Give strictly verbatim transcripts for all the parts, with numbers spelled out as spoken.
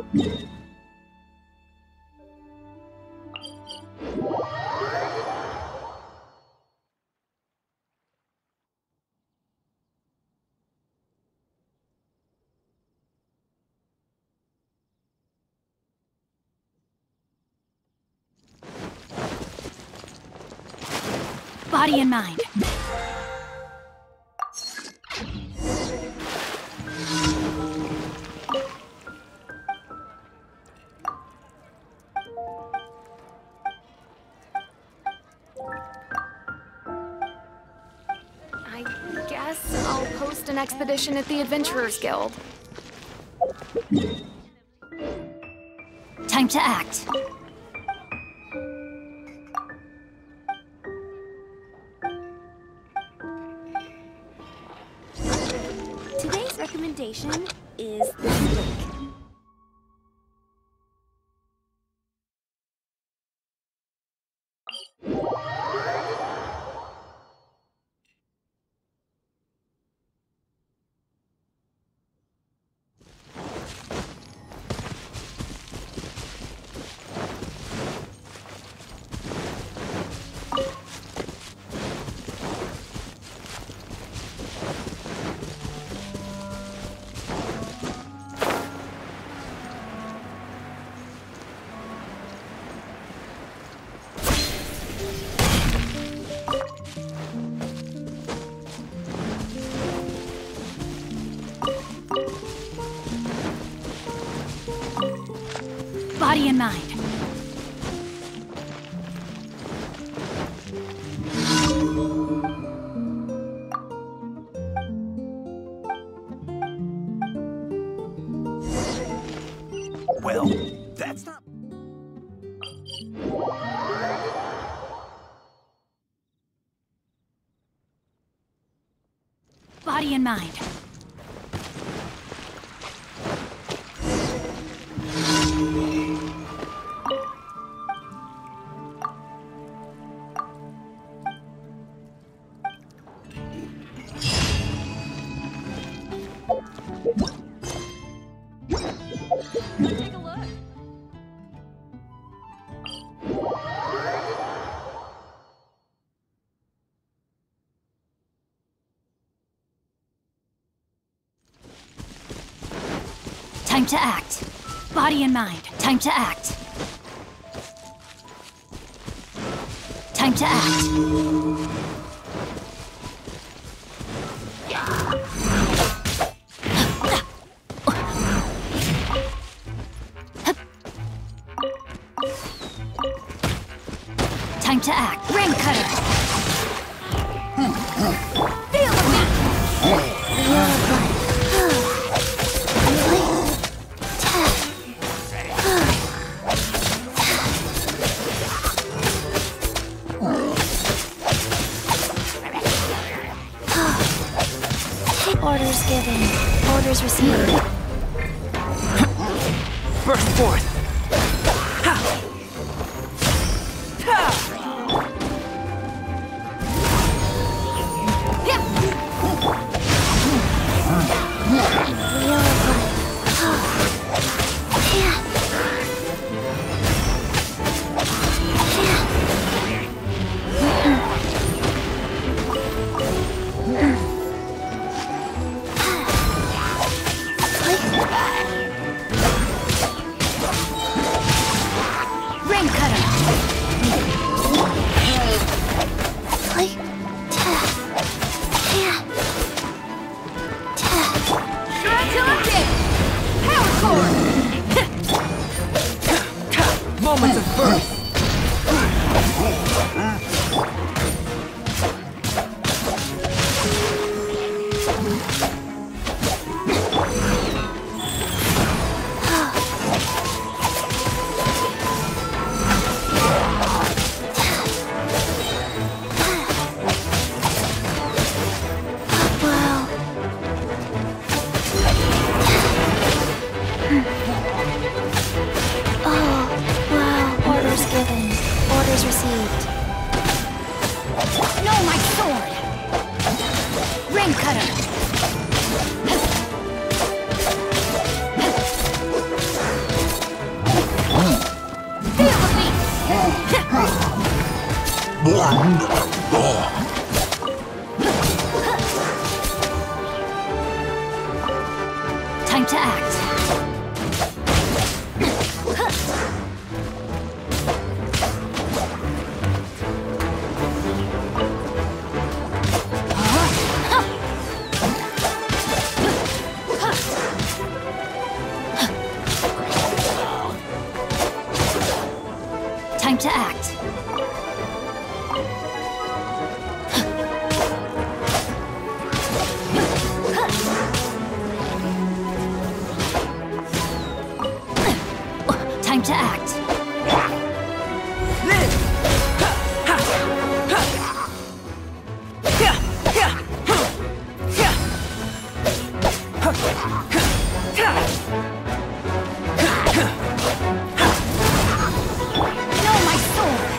Body and mind. I guess I'll post an expedition at the Adventurers Guild. Time to act. Today's recommendation is this link. Body and mind. Well, that's not... Body and mind. Take a look. Time to act. Body and mind. Time to act. Time to act. Time to act. Ring cutter. Feel the beat. Orders given. Orders received. Burst forth! Moments of birth! Received. No, my sword! Ring cutter! Time to act. Time to act. Time to act. No, my sword!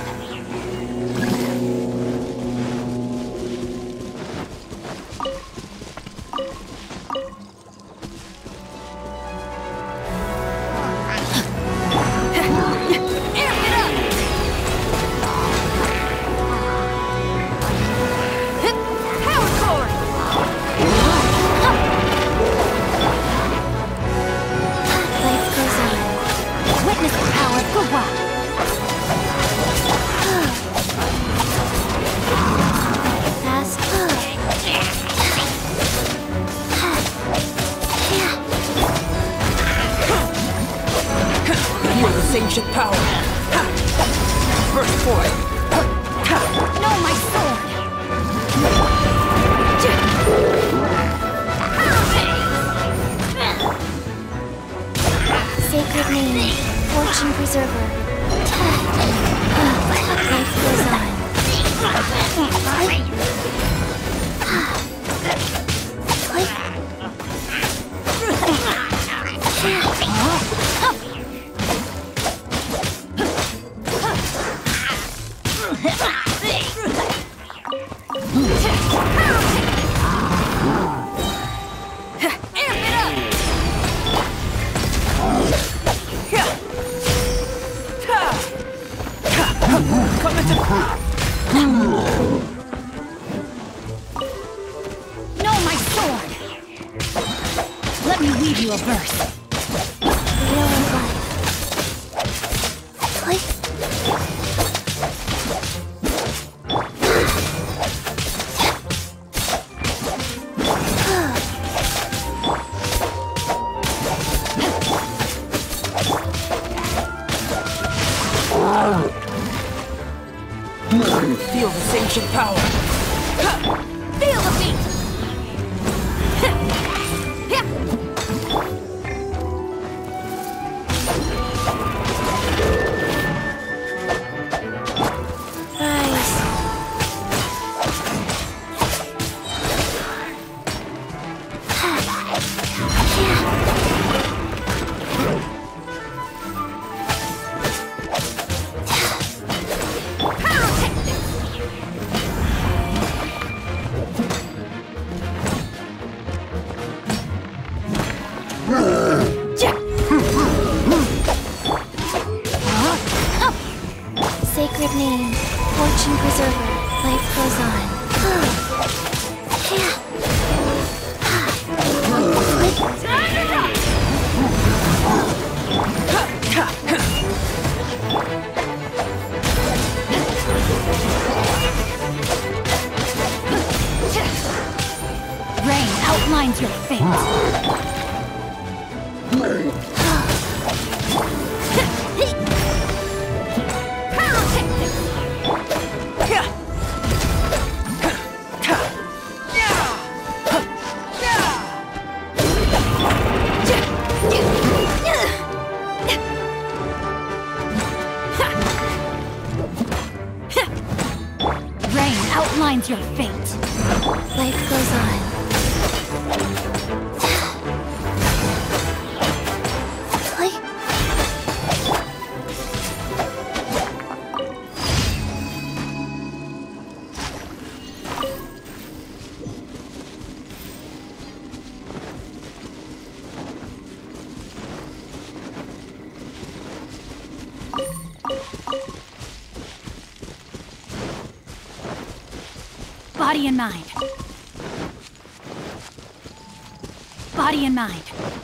Life goes on. Witness the power of Gugwa! Fast. Feel this ancient power. Burst forth. No, my sword! Sacred name. Fortune preserver. Life goes on. No, my sword! Let me weave you a verse. Real and life. Life. Feel this ancient power. Feel the beat! Rise. Sacred name. Fortune preserver. Life goes on. Rain outlines your fate. Rain outlines your fate. Life goes on. Life. Body and mind. Body and mind.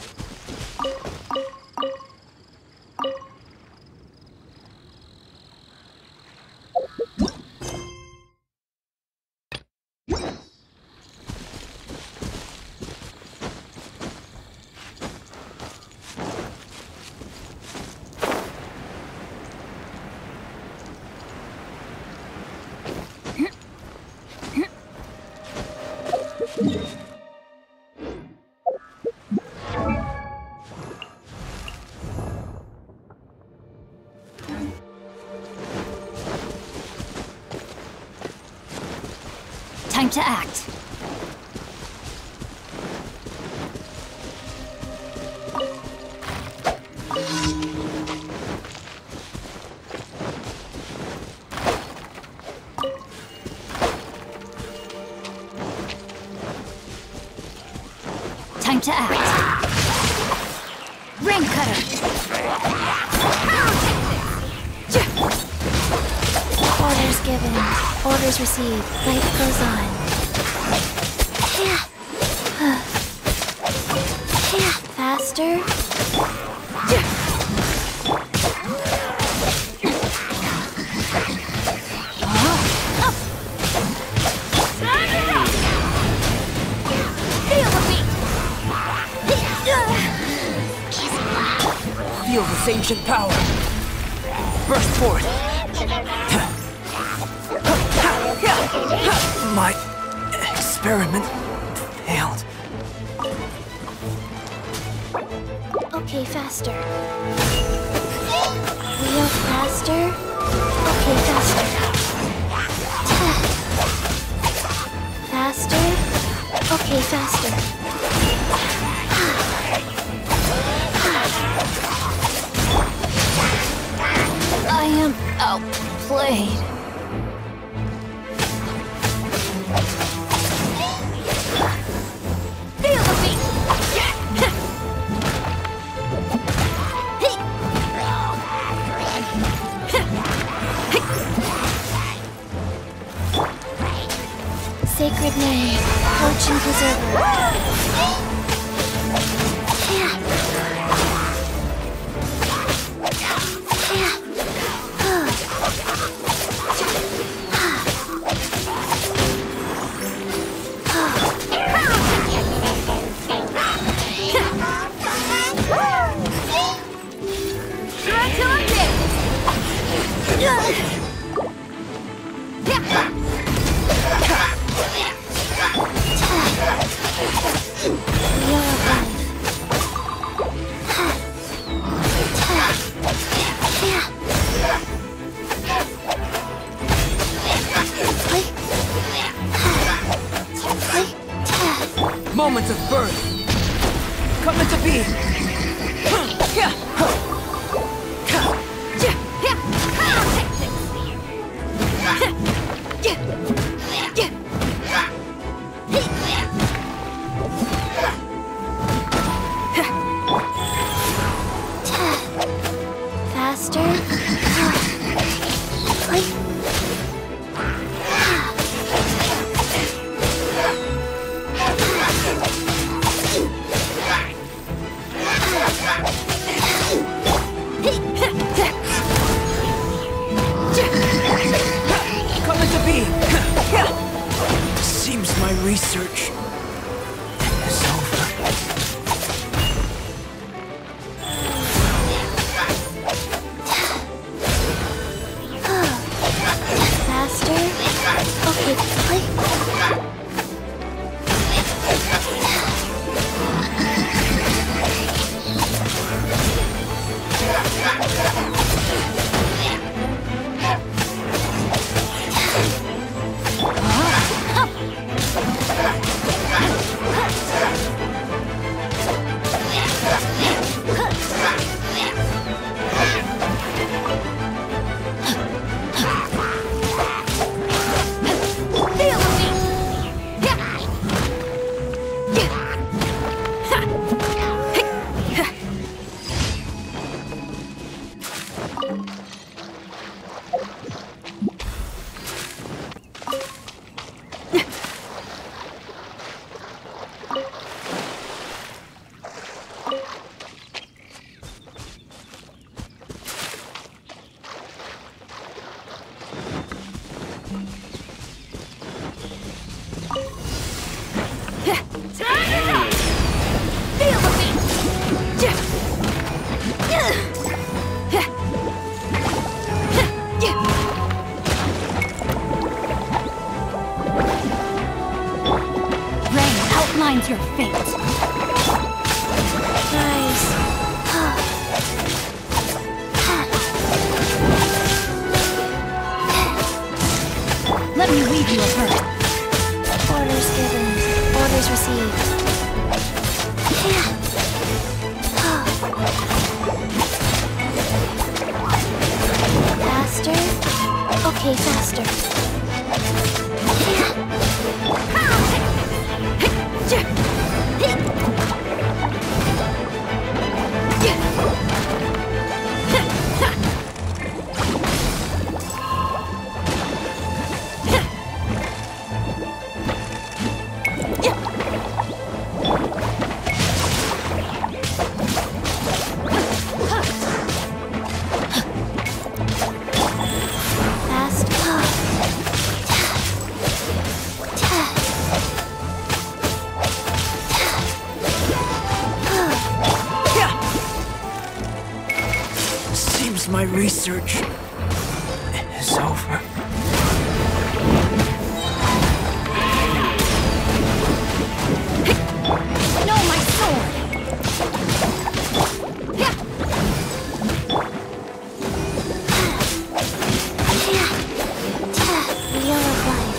Time to act. Time to act. Ring cutter. Orders given. Orders received. Life goes on. Faster. Feel this ancient power. Burst forth. My experiment failed. Okay, faster. Leo, faster. Okay, faster. Faster. Okay, faster. I am outplayed. Feel the beat! Sacred name, Fortune Preserver. Moments of birth. Come into being. Faster. Come into being. Seems my research is over. Faster. Okay, play. Huh? Feel the beat! Rain outlines your fate. Rise. Let me weave you a verse. Orders given. Orders received. Faster? Okay, faster. Seems my research is over. No, my sword! Wheel of life.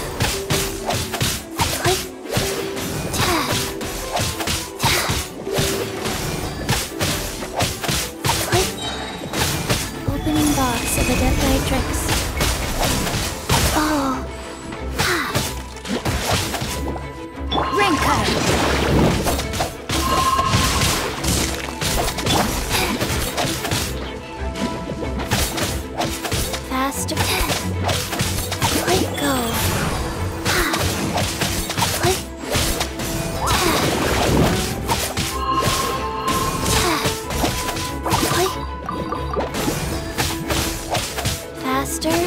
Opening boss of the Death Nitrix. Oh. Ring cutter! Faster. Let go. Let. Faster.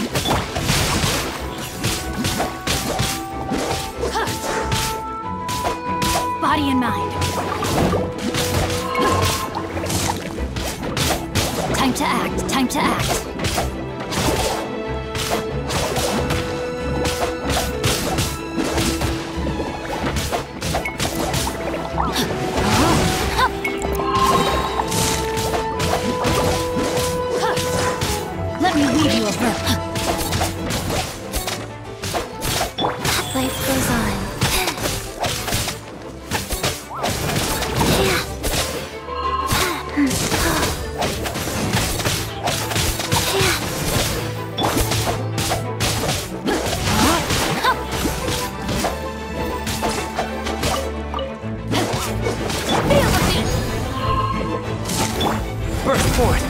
Body and mind. Time to act, time to act. Let me weave you a verse. Life goes on. Feel the beat! Burst forth!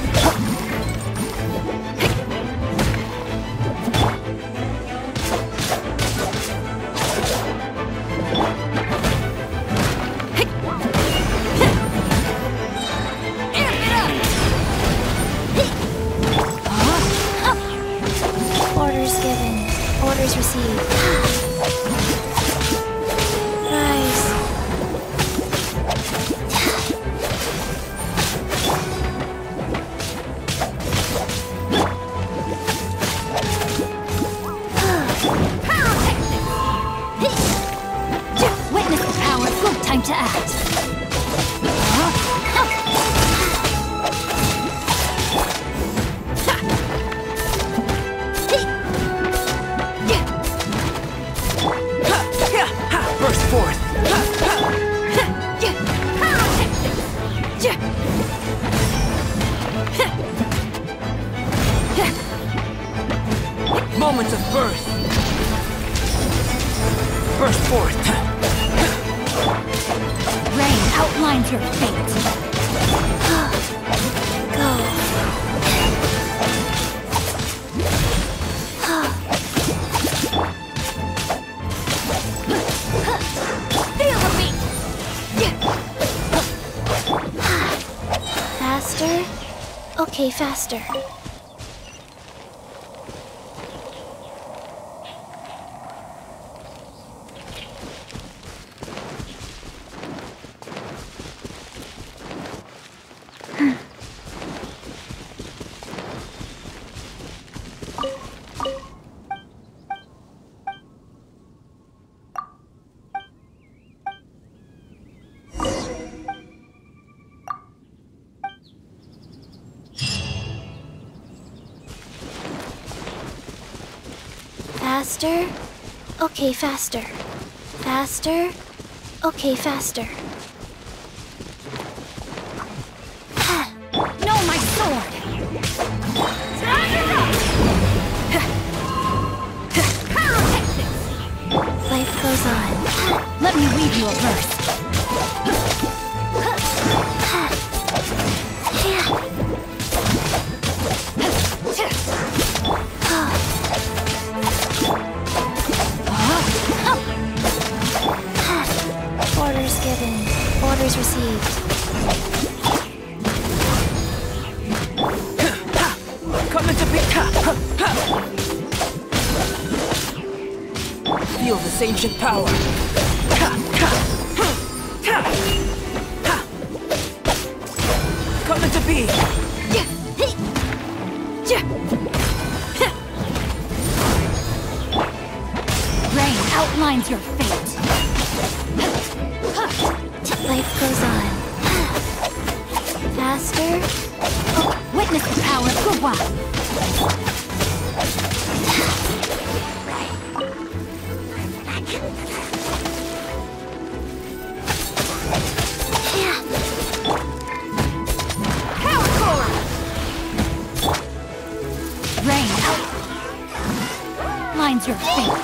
Orders given. Orders received. Rise. Witness the power. Good time to act. Burst forth! Moments of birth! Burst forth! Rain outlines your fate. Go. Feel the beat! Faster? Okay, faster. Faster. Okay, faster. Faster. Okay, faster. No, my sword! Life goes on. Let me weave you a verse. Orders given. Orders received. Coming to pick. Feel this ancient power. Coming to be. Rain outlines your fate. Life goes on. Faster. Witness the power of Gurwa. Rain outlines your fate.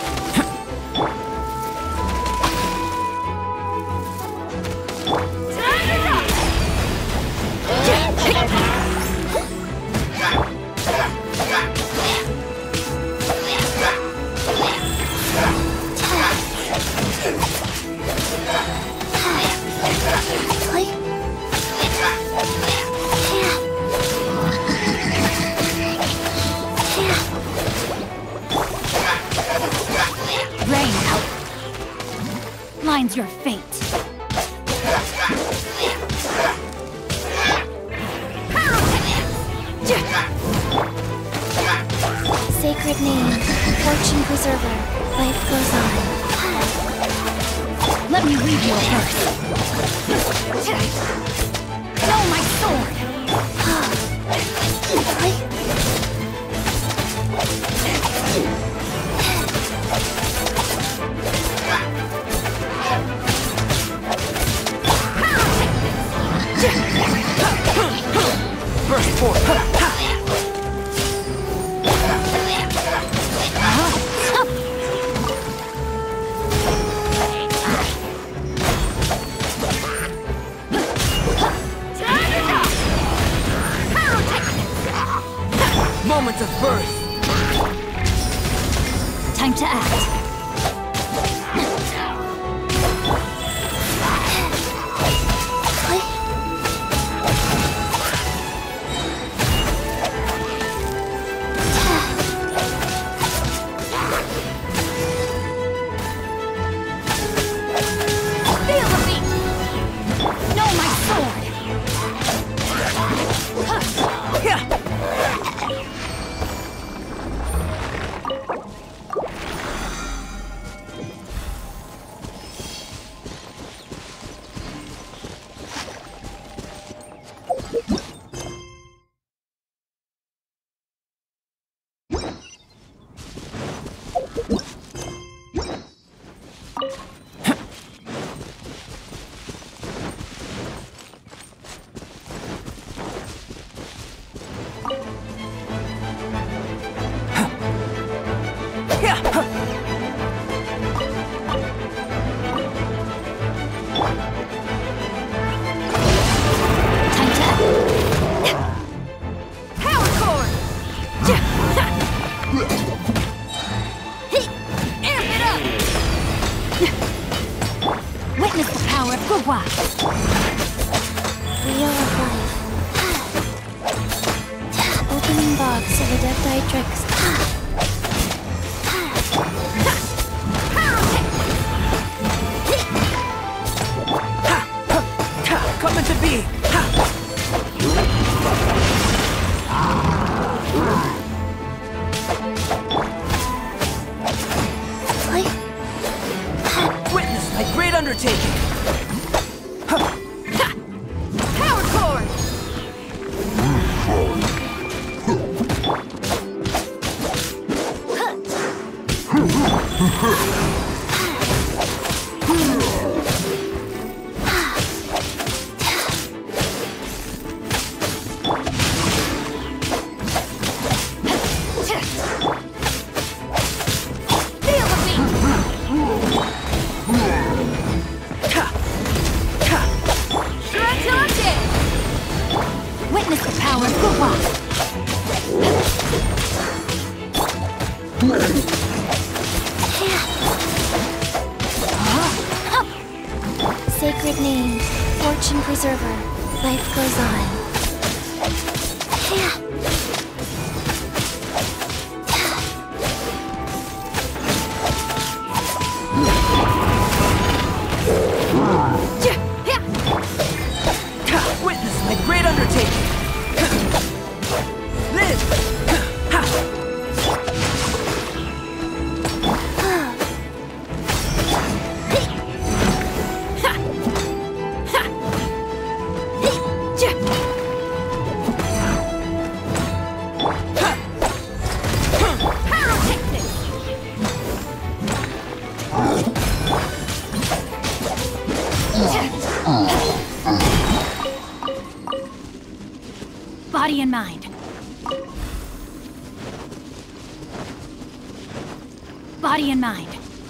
Rain outlines your fate. Sacred name. Fortune preserver. Life goes on. Let me read you a verse. Know my sword! Burst forth. Moments of birth. Time to act. Feel the beat! Know my sword! Yeah. Time to act. Power cord! Amp it up! Witness the power of Gurwa. Wheel of life. Opening box of Adepti Tricks. Coming to be. Witness my great undertaking. Power cord! Witness the power of football. Sacred name, fortune preserver, life goes on. Witness my great undertaking! Live! Body and mind. Body and mind.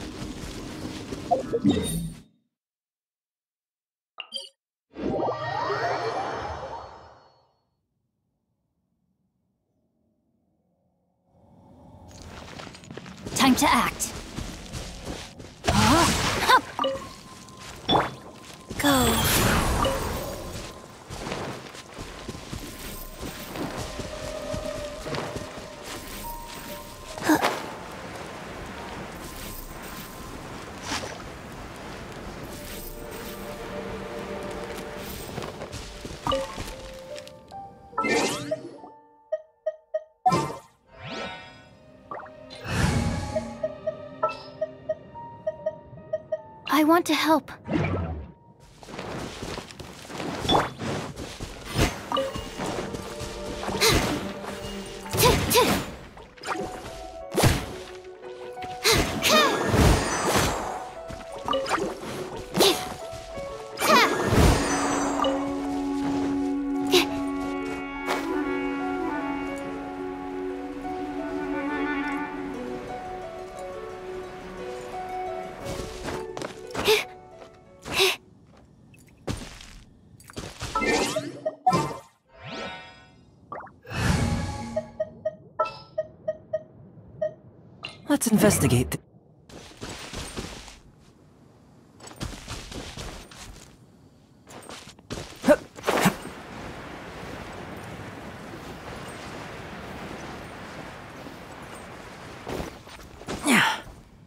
Time to act. Go. I want to help. Let's investigate. th- Hup. Yeah.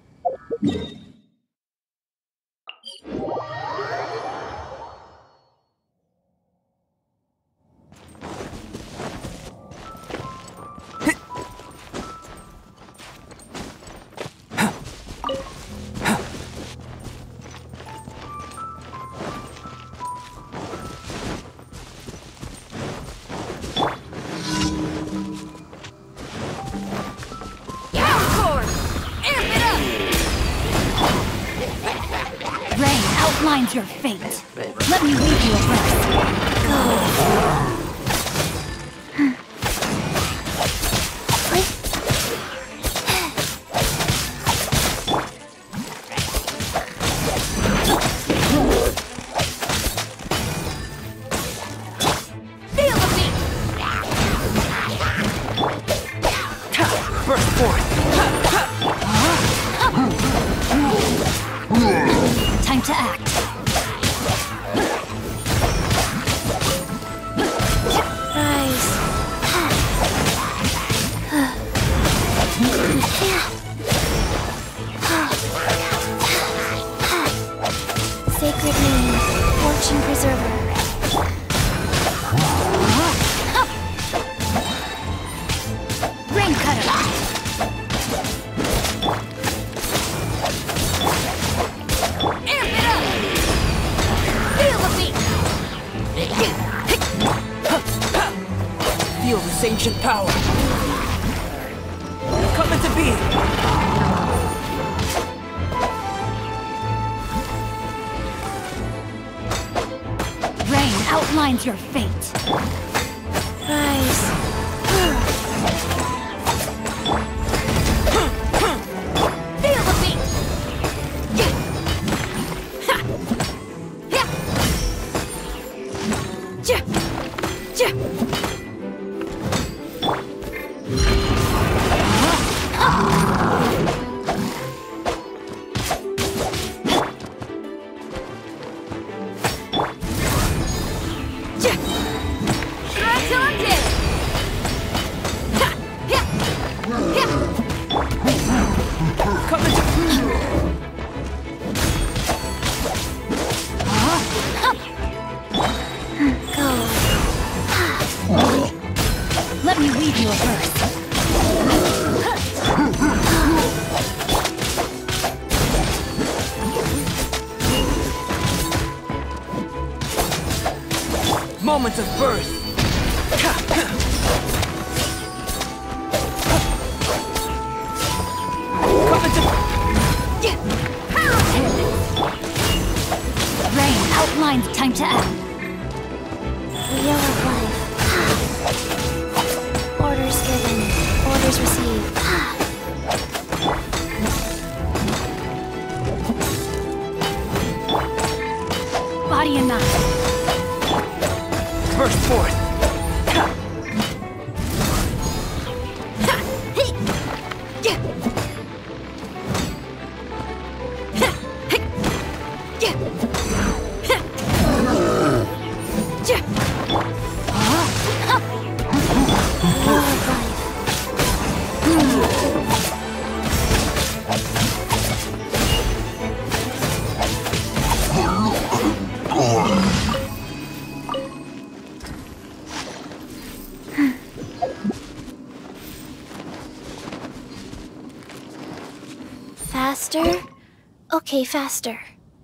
Rain outlines your fate. Let me read you a verse. Feel the beat! Burst forth! Time to act. Rise. Sacred name, fortune preserver. Rain cutter. Amp it up! Feel the beat! Feel this ancient power! Come into being! outlines your fate. Rise. Feel the beat! Let me weave you a verse. Moments of birth. Coming to Rain outlines time to end. Wheel of life. Orders given. Orders received. Body and mind. burst forth. Faster? Okay, faster.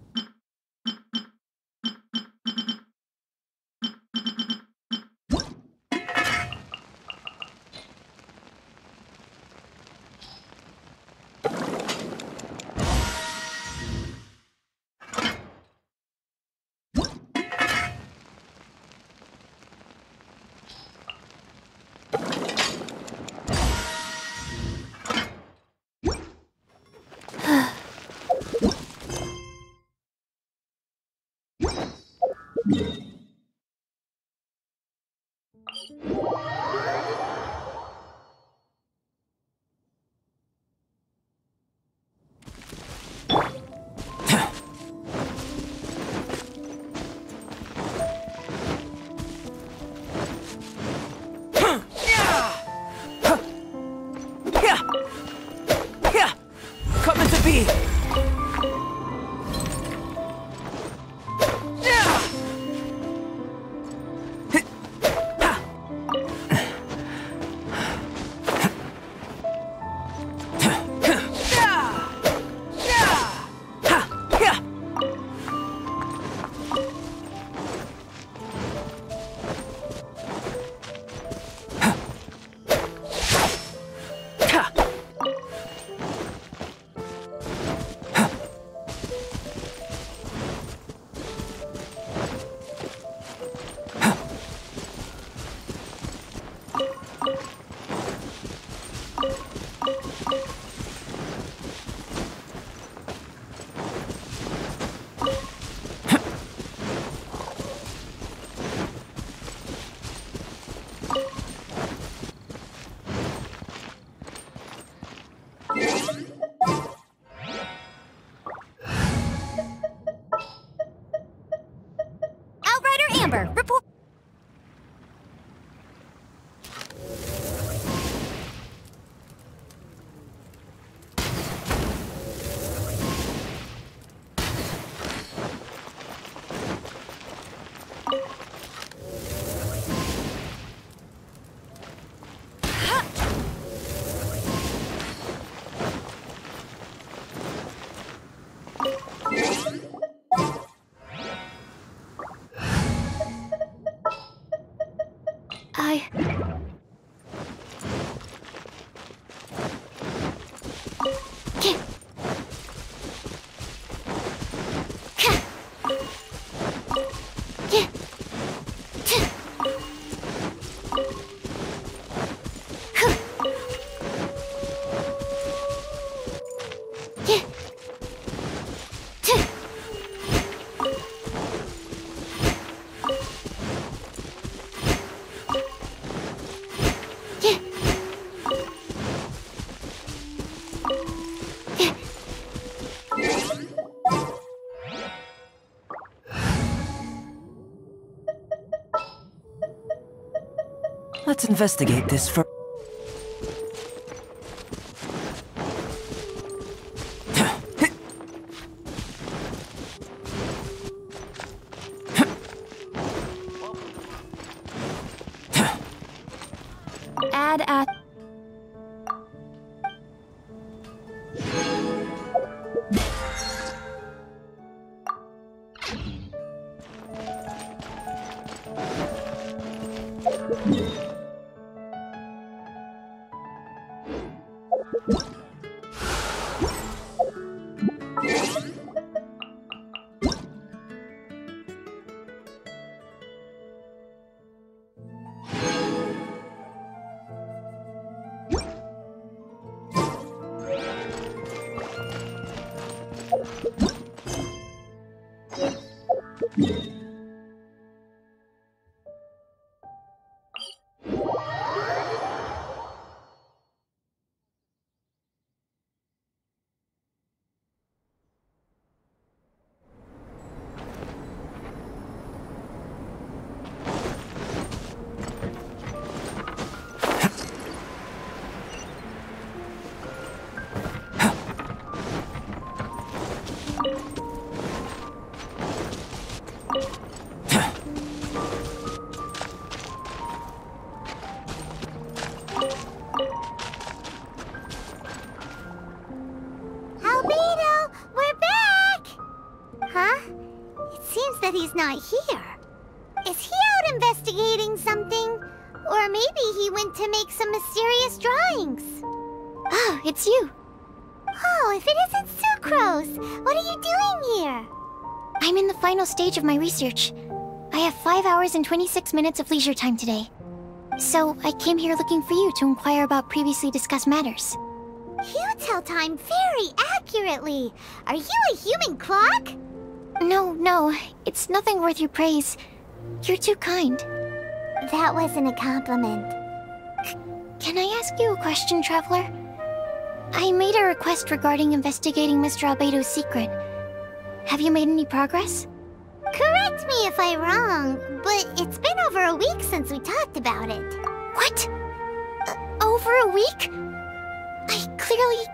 Coming to be. Outrider Amber, report. Let's investigate this for... Add at... Albedo, we're back! Huh? It seems that he's not here. Is he out investigating something? Or maybe he went to make some mysterious drawings. Oh, it's you. Oh, if it isn't Sucrose! What are you doing here? I'm in the final stage of my research. I have five hours and twenty-six minutes of leisure time today. So, I came here looking for you to inquire about previously discussed matters. You tell time very accurately. Are you a human clock? No, no, it's nothing worth your praise. You're too kind. That wasn't a compliment. C- can I ask you a question, Traveler? I made a request regarding investigating Mister Albedo's secret. Have you made any progress? Correct me if I'm wrong, but it's been over a week since we talked about it. What? Uh, over a week? I clearly...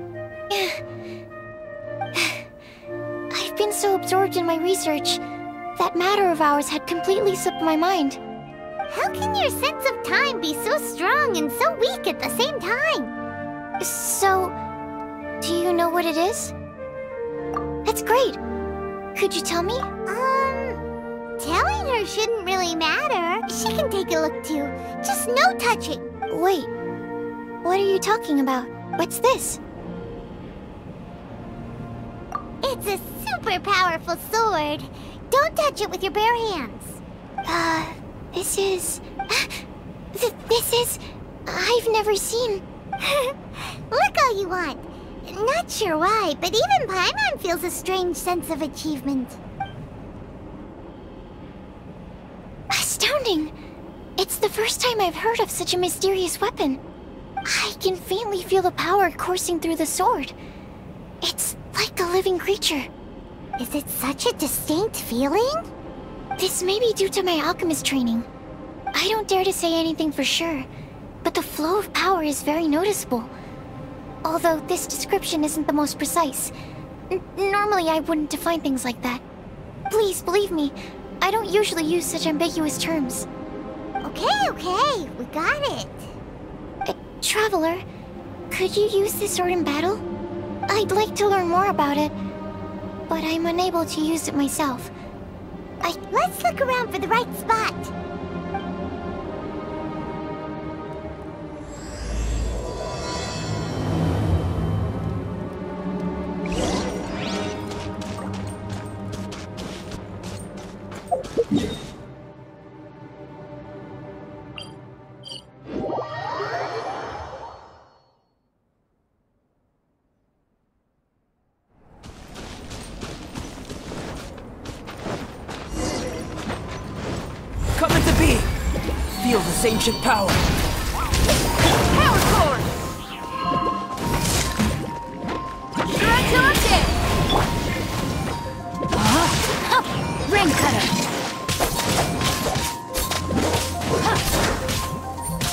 I've been so absorbed in my research. That matter of ours had completely slipped my mind. How can your sense of time be so strong and so weak at the same time? So... do you know what it is? That's great. Could you tell me? Um... Telling her shouldn't really matter. She can take a look too. Just no touching. Wait. What are you talking about? What's this? It's a super powerful sword. Don't touch it with your bare hands. Uh, this is... Th this is... I've never seen... Look all you want. Not sure why, but even Paimon feels a strange sense of achievement. Astounding! It's the first time I've heard of such a mysterious weapon. I can faintly feel the power coursing through the sword. It's like a living creature. Is it such a distinct feeling? This may be due to my alchemist training. I don't dare to say anything for sure, but the flow of power is very noticeable. Although this description isn't the most precise. N normally I wouldn't define things like that. Please believe me, I don't usually use such ambiguous terms. Okay, okay, we got it. Uh, Traveler, could you use this sword in battle? I'd like to learn more about it, but I'm unable to use it myself. I... Let's look around for the right spot. Coming to be! Feel this ancient power! Power cord! Shuratunde! Huh? Rain cutter!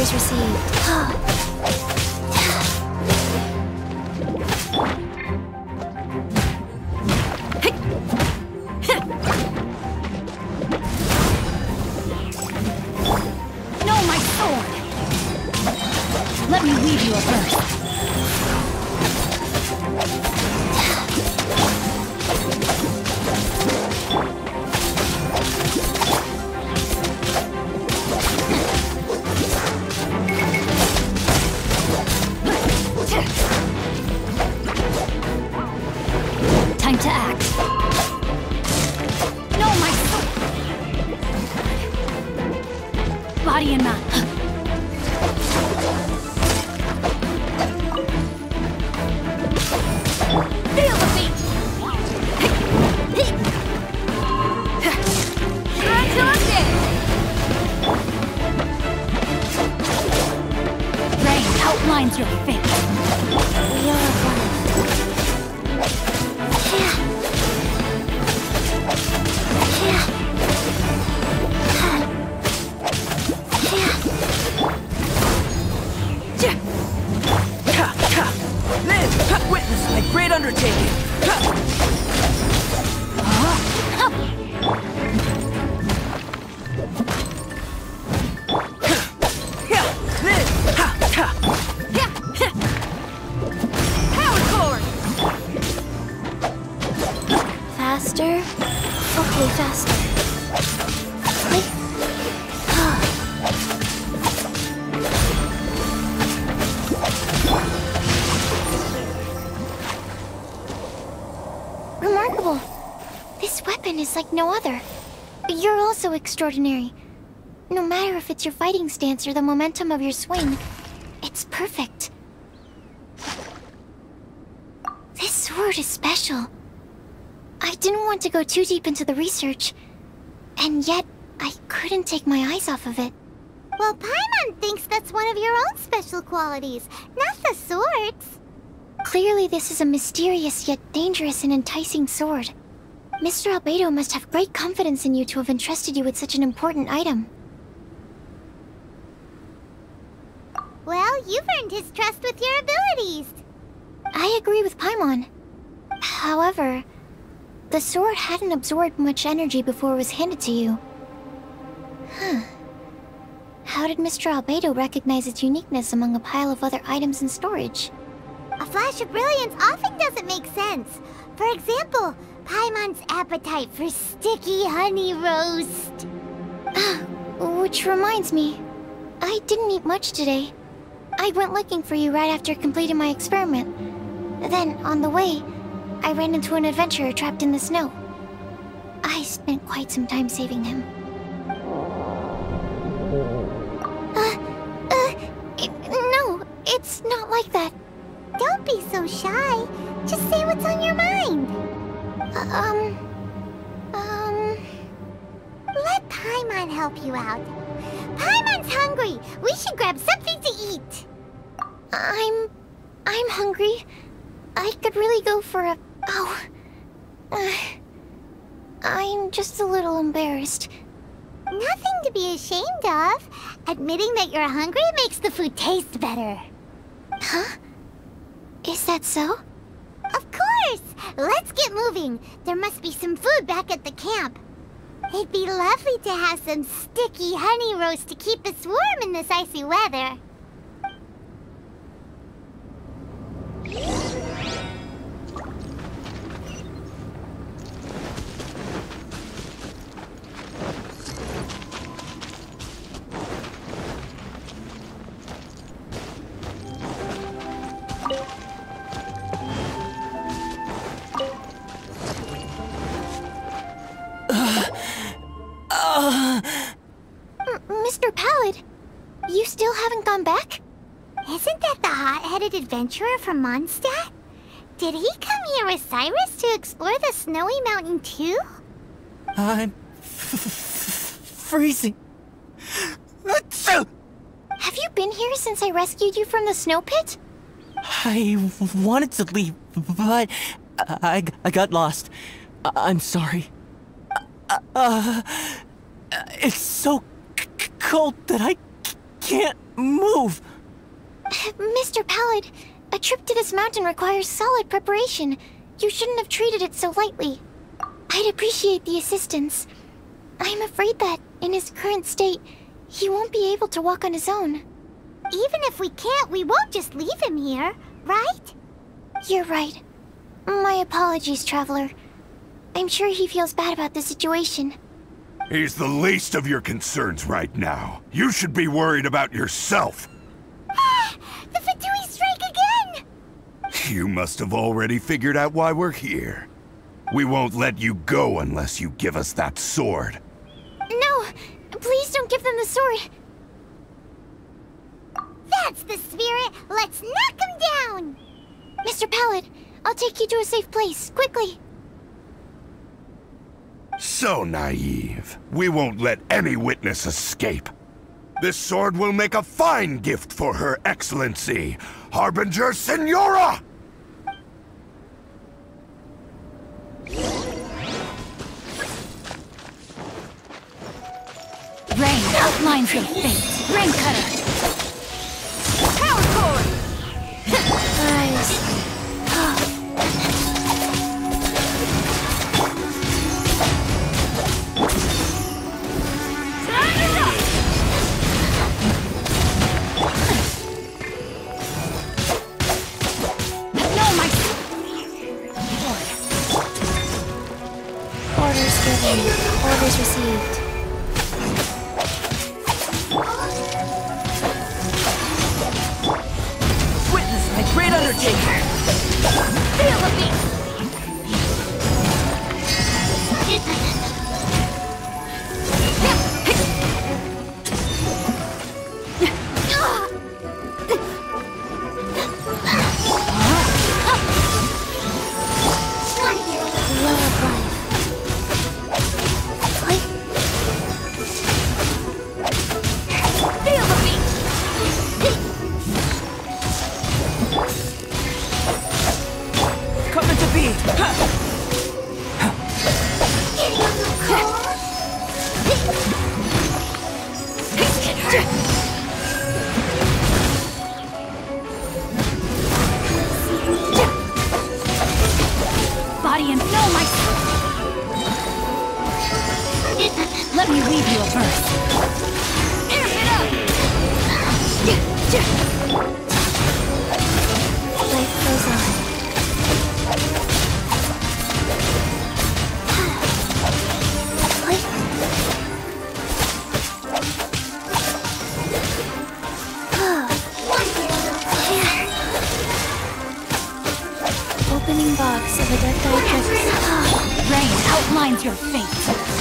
Messages received. Let me weave you a verse. Time to act. No, my soul. Body and mind. Feel the beat! Try till I'm dead! Rain outlines your fate. We are one. Yeah. Yeah. Live! Witness my great undertaking! Faster? Okay, faster. Wait. Remarkable. This weapon is like no other. You're also extraordinary. No matter if it's your fighting stance or the momentum of your swing, it's perfect. This sword is special. I didn't want to go too deep into the research, and yet I couldn't take my eyes off of it. Well, Paimon thinks that's one of your own special qualities, not the sword's. Clearly this is a mysterious yet dangerous and enticing sword. Mister Albedo must have great confidence in you to have entrusted you with such an important item. Well, you've earned his trust with your abilities. I agree with Paimon. However, the sword hadn't absorbed much energy before it was handed to you. Huh. How did Mister Albedo recognize its uniqueness among a pile of other items in storage? A flash of brilliance often doesn't make sense. For example, Paimon's appetite for sticky honey roast. Which reminds me, I didn't eat much today. I went looking for you right after completing my experiment. Then, on the way, I ran into an adventurer trapped in the snow. I spent quite some time saving him. Uh, uh, it, no, it's not like that. Don't be so shy. Just say what's on your mind. Uh, um... Um... Let Paimon help you out. Paimon's hungry. We should grab something to eat. I'm... I'm hungry. I could really go for a... Oh... Uh, I'm just a little embarrassed. Nothing to be ashamed of. Admitting that you're hungry makes the food taste better. Huh? Is that so? Of course! Let's get moving. There must be some food back at the camp. It'd be lovely to have some sticky honey roast to keep us warm in this icy weather. Mister Pallid, you still haven't gone back? Isn't that the hot-headed adventurer from Mondstadt? Did he come here with Cyrus to explore the snowy mountain too? I'm freezing. Have you been here since I rescued you from the snow pit? I wanted to leave, but I, I got lost. I, I'm sorry. Uh, it's so c cold that I can't Move! Mister Pallid, a trip to this mountain requires solid preparation. You shouldn't have treated it so lightly. I'd appreciate the assistance. I'm afraid that, in his current state, he won't be able to walk on his own. Even if we can't, we won't just leave him here, right? You're right. My apologies, Traveler. I'm sure he feels bad about the situation. He's the least of your concerns right now. You should be worried about yourself. The Fatui strike again! You must have already figured out why we're here. We won't let you go unless you give us that sword. No! Please don't give them the sword! That's the spirit! Let's knock him down! Mister Pallid, I'll take you to a safe place, quickly! So naive. We won't let any witness escape. This sword will make a fine gift for Her Excellency, Harbinger Signora! Rain outlines your fate. Rain cutter. Power cord. Eyes. Orders given. Orders received. Witness my great undertaking! Feel the beat. Body and no, my. Let me leave you a verse. Air it up. Life goes on. Opening box of a Death Diatrix. Rain outlines your fate.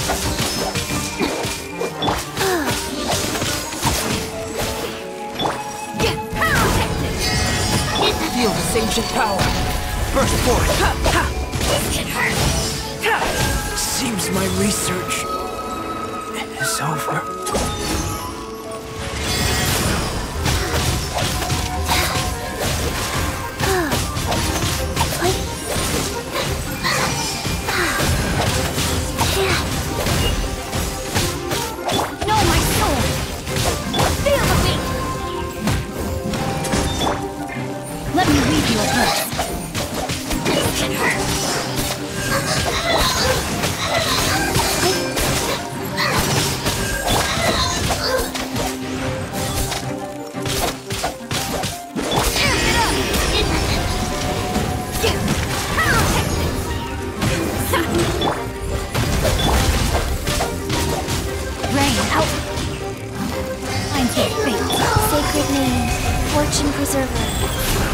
Feel this ancient power. Burst forth. Ha, ha. Ha. Seems my research is over. Let me leave you a verse. Rain out. Find your fate. Sacred name, Fortune Preserver.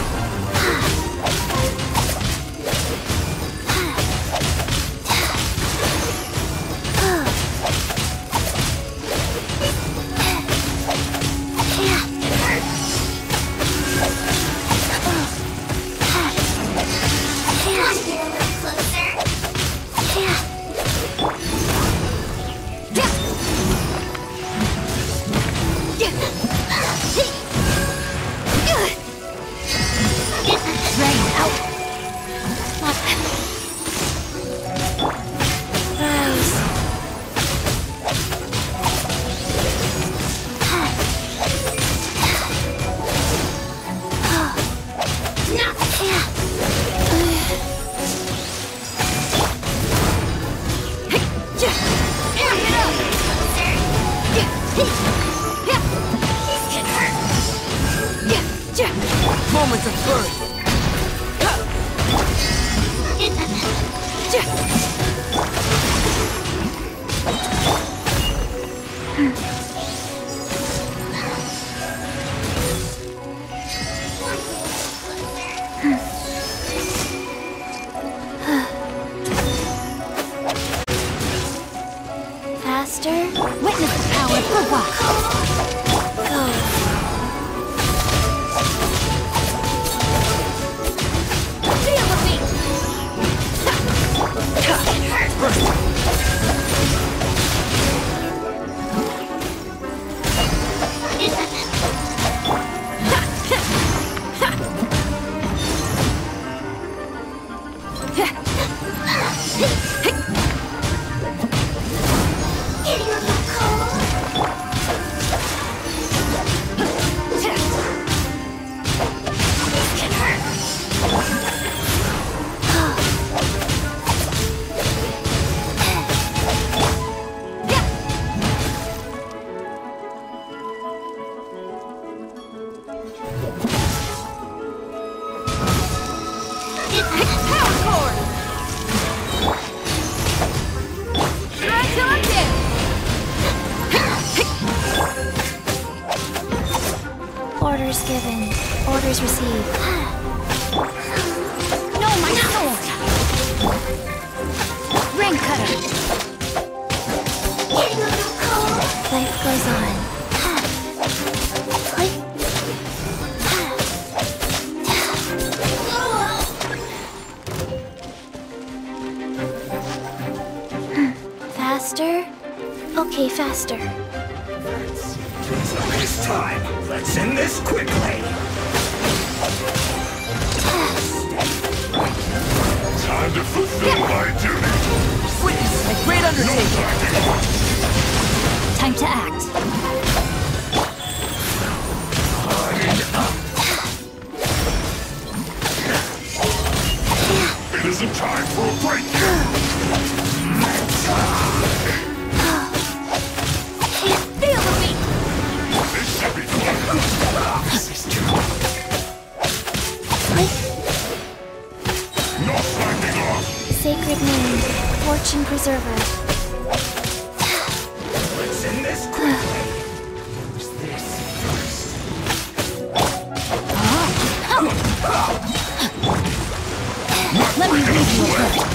Fields of Fury! Faster. Witness the power of the rock! Go. Feel the beat! Orders given. Orders received. No, my sword! Ring cutter! Life goes on. Faster? Okay, faster. This time, let's end this quickly. Time to fulfill my duty. Witness a great undertaking! Time to act. It isn't time for a break. Feel the beat! This should be fun. This is too No slacking off. Sacred name. Fortune preserver. Let's end this quickly. Who's this first? Let me leave you a bit.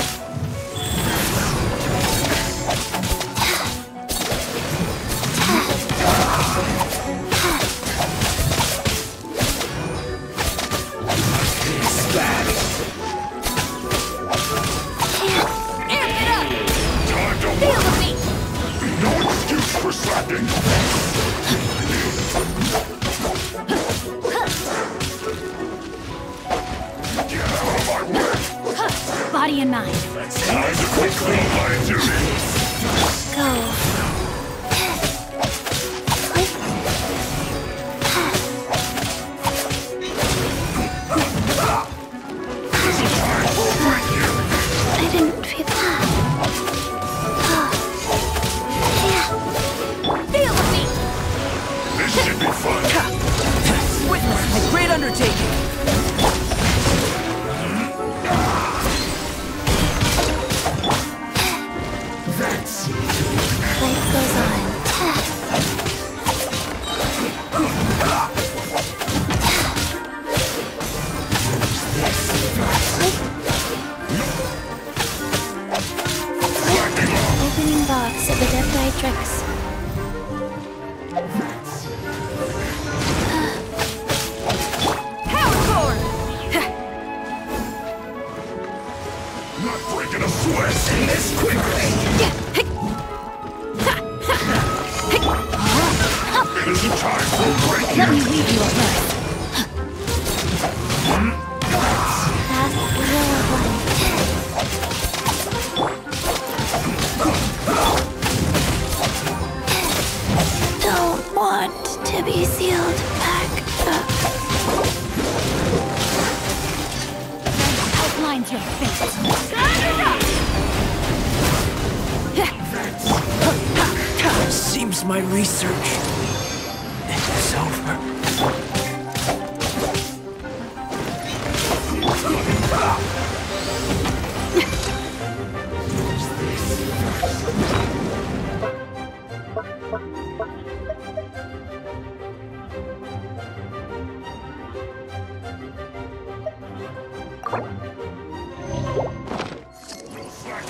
Body and mind. Time to fulfill my duty. Go. I didn't feel that. Feel the beat! This should be fun. Witness my great undertaking! Life goes on. Opening box of the Death Eye Tricks. Power cord! Not breaking a sweat in this quickly. It isn't time for a break. Let me leave you a bit. Fast wheel of life. Don't want to be sealed back up. Outlines your fate. Seems my research is over.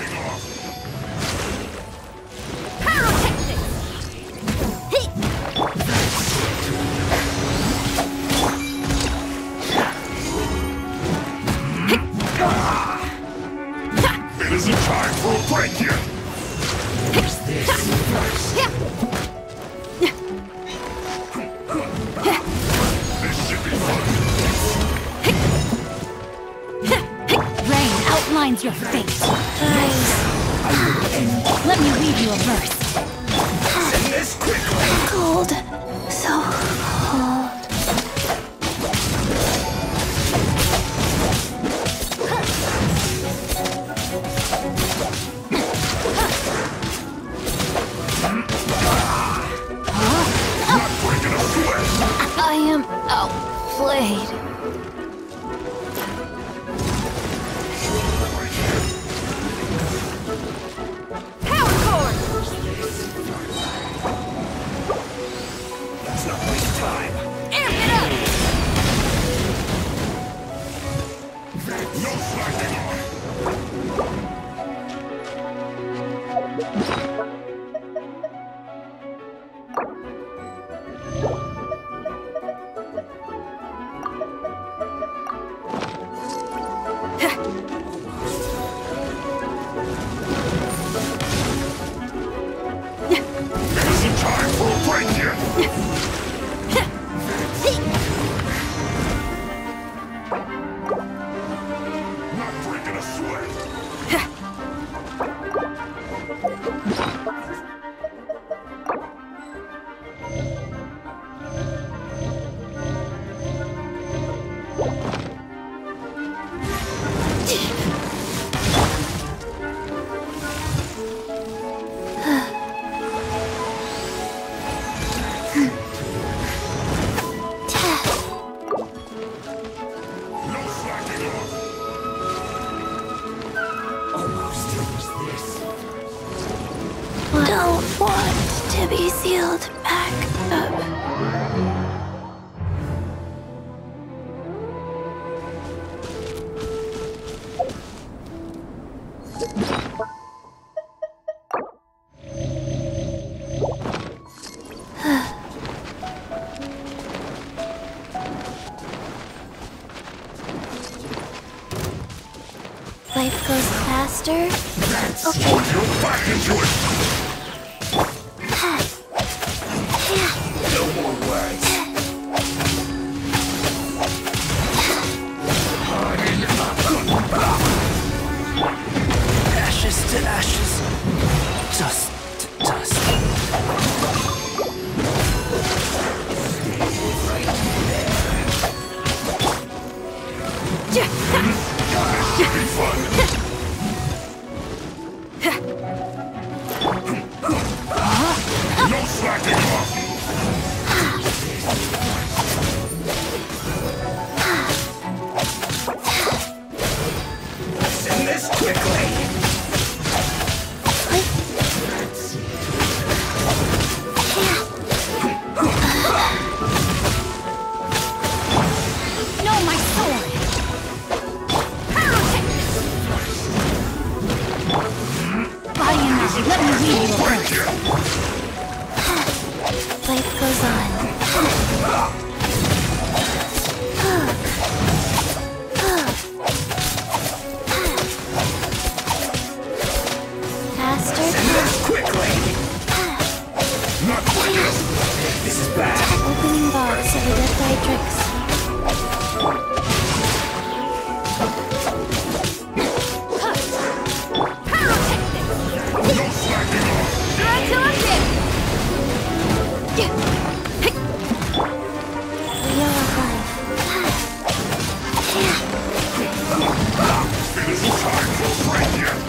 It isn't time for a break yet! This should be fun! Rain outlines your fate. Let me read you a verse. Send this quickly! Cold. So cold. I am outplayed. Power cord! Let's not waste time! Amp it up! No slacking off! Isn't time for a break yet! Not breaking a sweat! No slacking off! Almost finished this. Don't want to be sealed back up. Life goes faster. Okay. You're back into it! No more words! Ashes to ashes. Dust to dust. Should be fun! No slacking off! Send this quickly! No, my sword! Body and mind, let me read you a verse. Life goes on. Faster. Send this quickly! Not quickly! This is bad! Opening box of the Death Matrix. No slacking off! Wheel of Life. It isn't time for a break yet!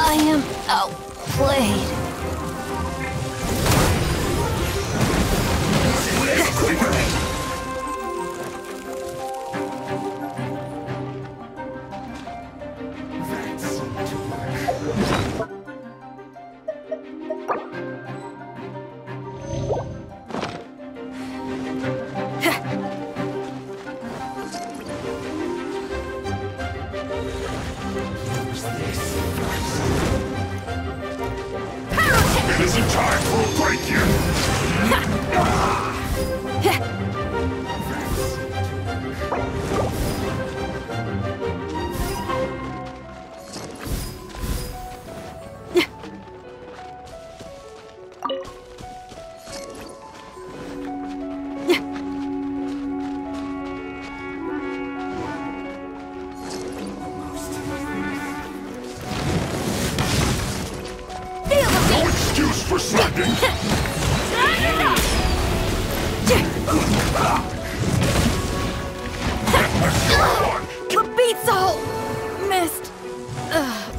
I am outplayed. It isn't time for a break yet! No excuse for slacking! The beats all missed. Ugh.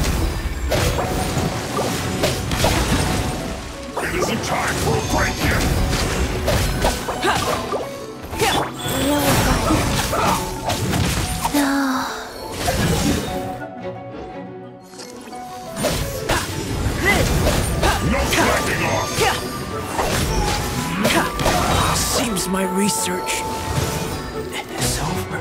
It isn't time for a break yet! No slacking off! Seems my research is over.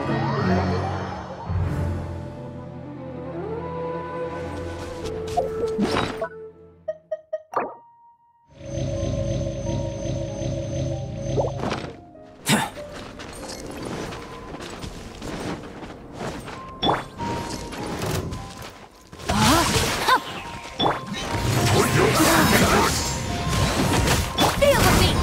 Feel the beat.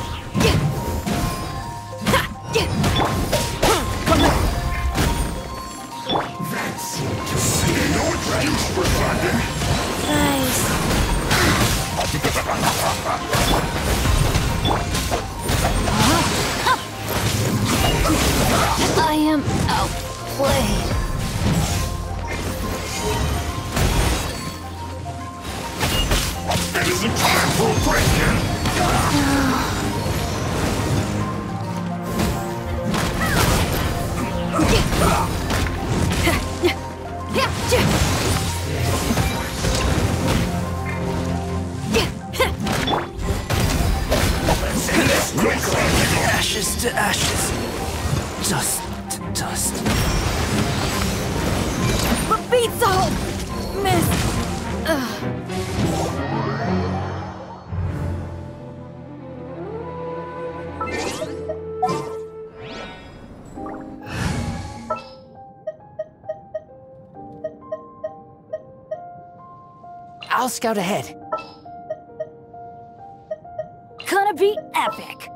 No excuse for slacking! Nice. I am outplayed. It isn't time for a break yet! Ashes to ashes. Dust to dust. The beats all missed. Ugh. I'll scout ahead. Gonna be epic.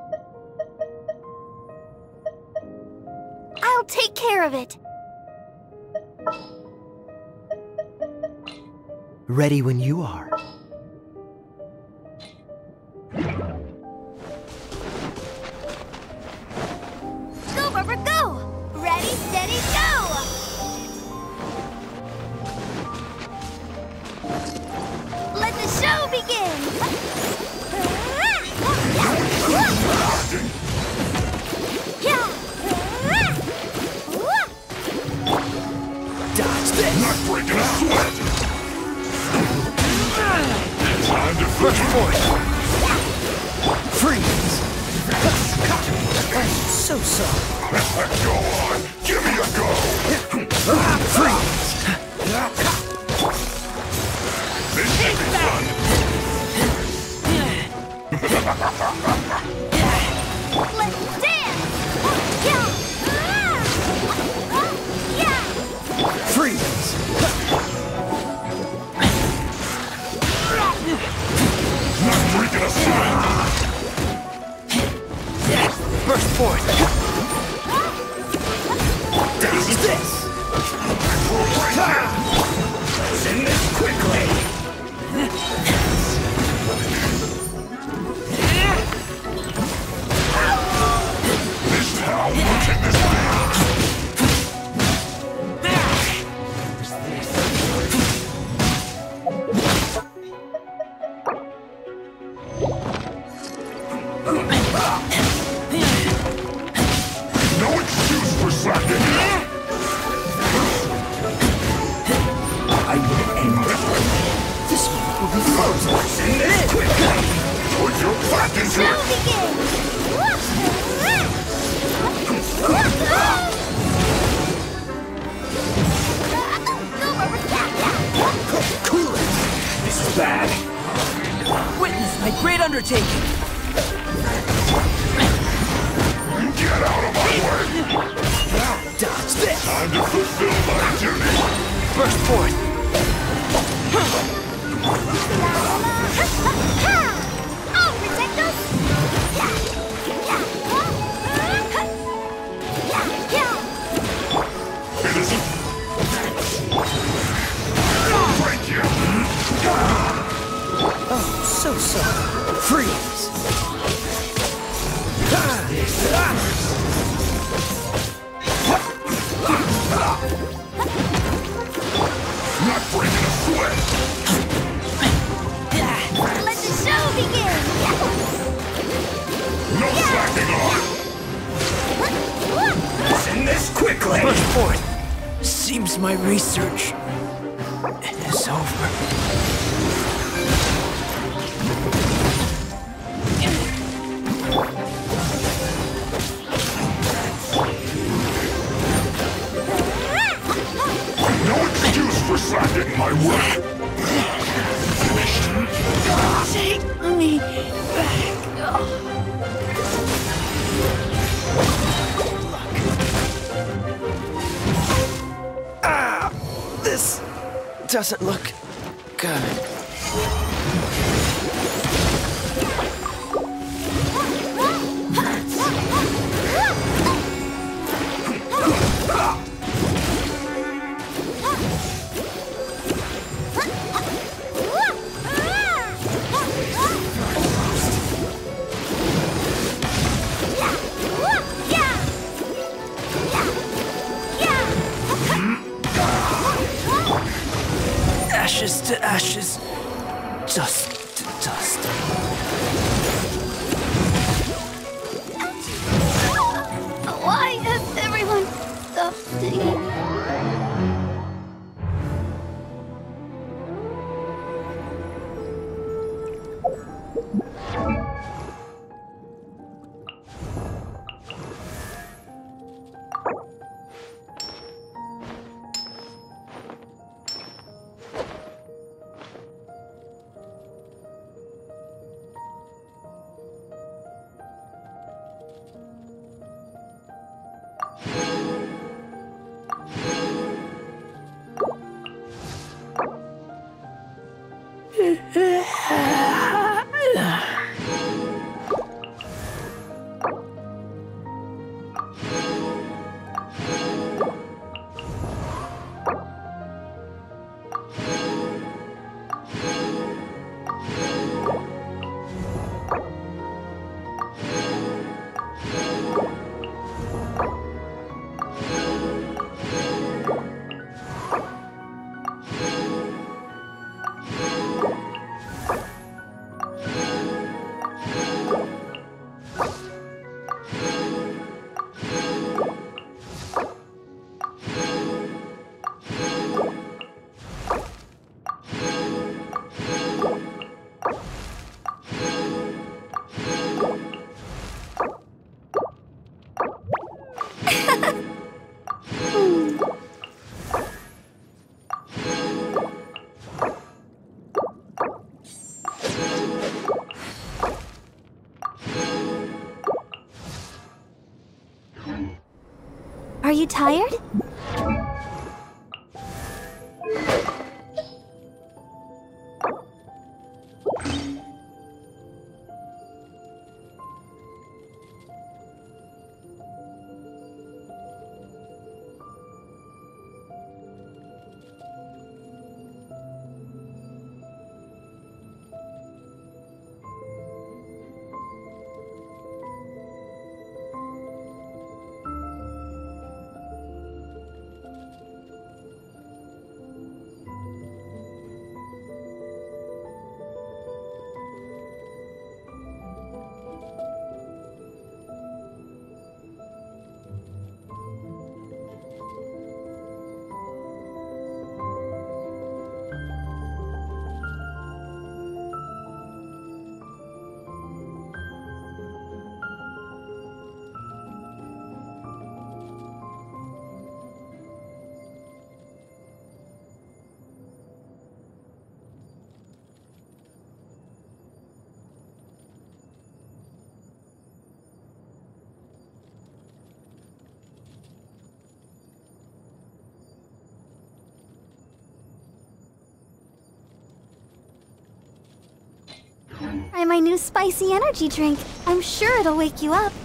I'll take care of it. Ready when you are. Go, Rubber, go! Ready, steady, go! Let the show begin! Dodge this. Not breaking a sweat! Time to First finish! point. Freeze. So soft. Go on! Give me a go! Freeze. This should be fun! Let's dance! Yeah! Yeah! Freeze. Not breaking a sweat! First point. It isn't This. for a break yet! Send this quickly. This town will take this way! Towards your practice! Show begins! Cool it! This is bad. Witness my great undertaking. Get out of my way! Dodge this! Time to fulfill my duty! Burst forth! I'll protect us! Innocent! Break you! Oh, so sorry. Freeze! Not breaking a sweat! Let the show begin! No slacking off! Send this quickly! Burst forth! Seems my research is over. No excuse for slacking my work! Take me back. Ah! This doesn't look good. Ashes to ashes, dust to dust. Why has everyone stopped singing? Are you tired? try my new spicy energy drink. I'm sure it'll wake you up.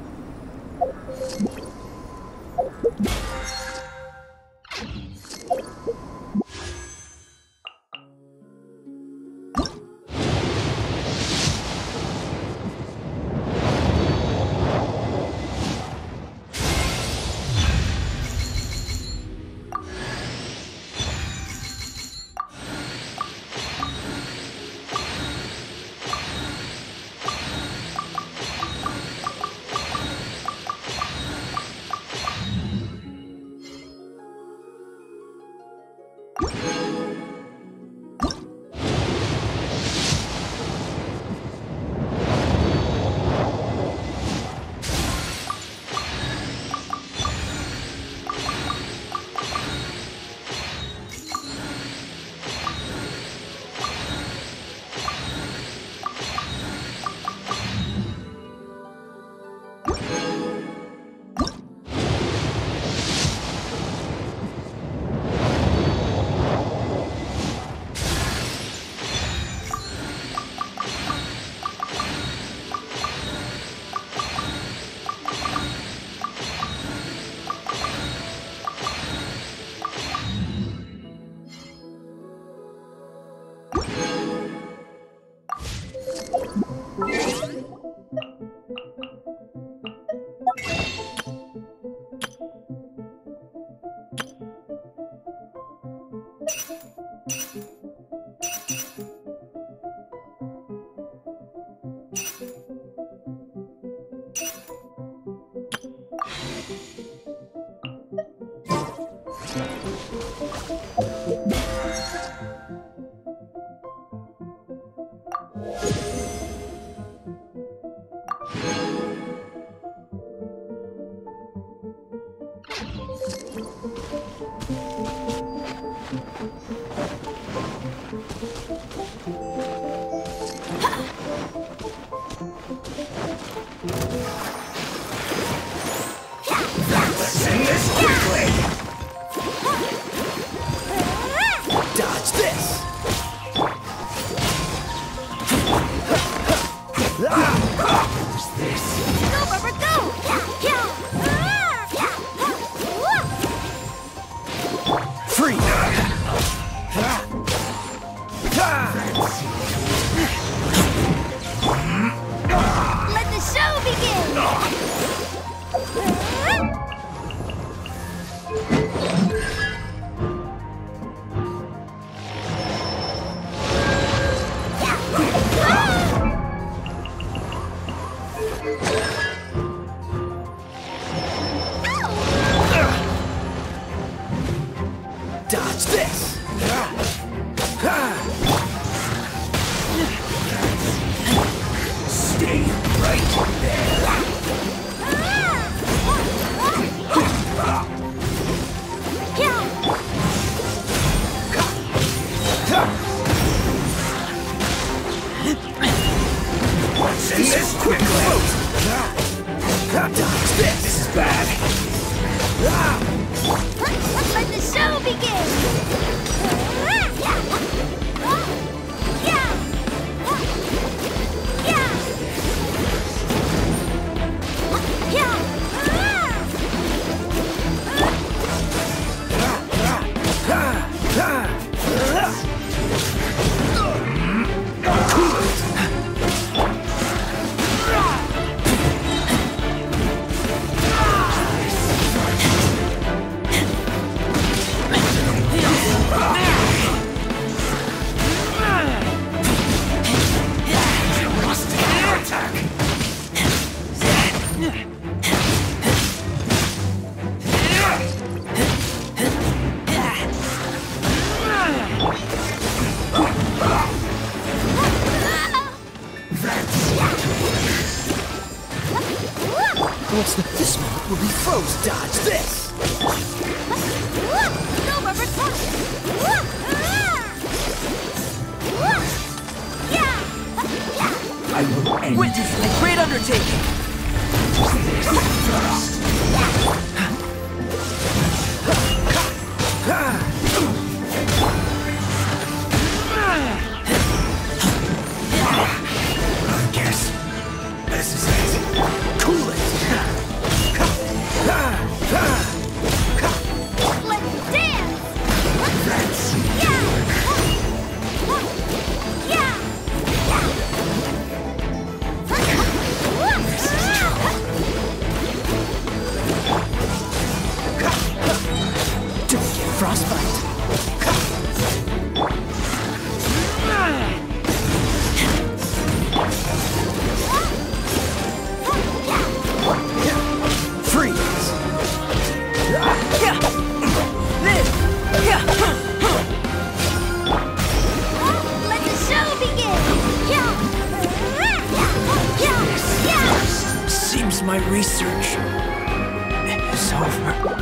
What's the this one will be froze. Dodge this. No rubber I will end Witness a great undertaking. seems my research is over.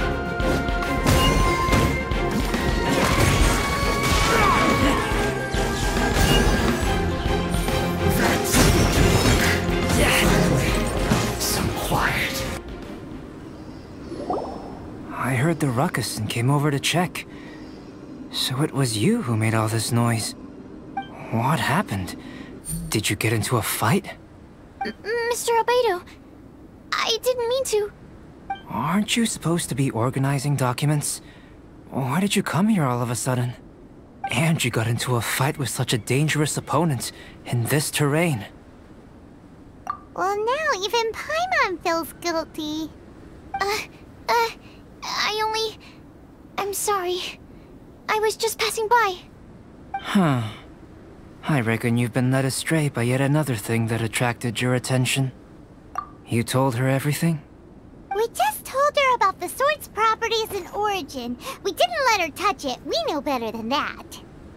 Some quiet. I heard the ruckus and came over to check. So it was you who made all this noise. What happened? Did you get into a fight? M Mister Albedo, I didn't mean to. Aren't you supposed to be organizing documents? Why did you come here all of a sudden? And you got into a fight with such a dangerous opponent in this terrain. Well, now even Paimon feels guilty. Uh, uh, I only... I'm sorry. I was just passing by. Huh. I reckon you've been led astray by yet another thing that attracted your attention. You told her everything? We just told her about the sword's properties and origin. We didn't let her touch it. We know better than that.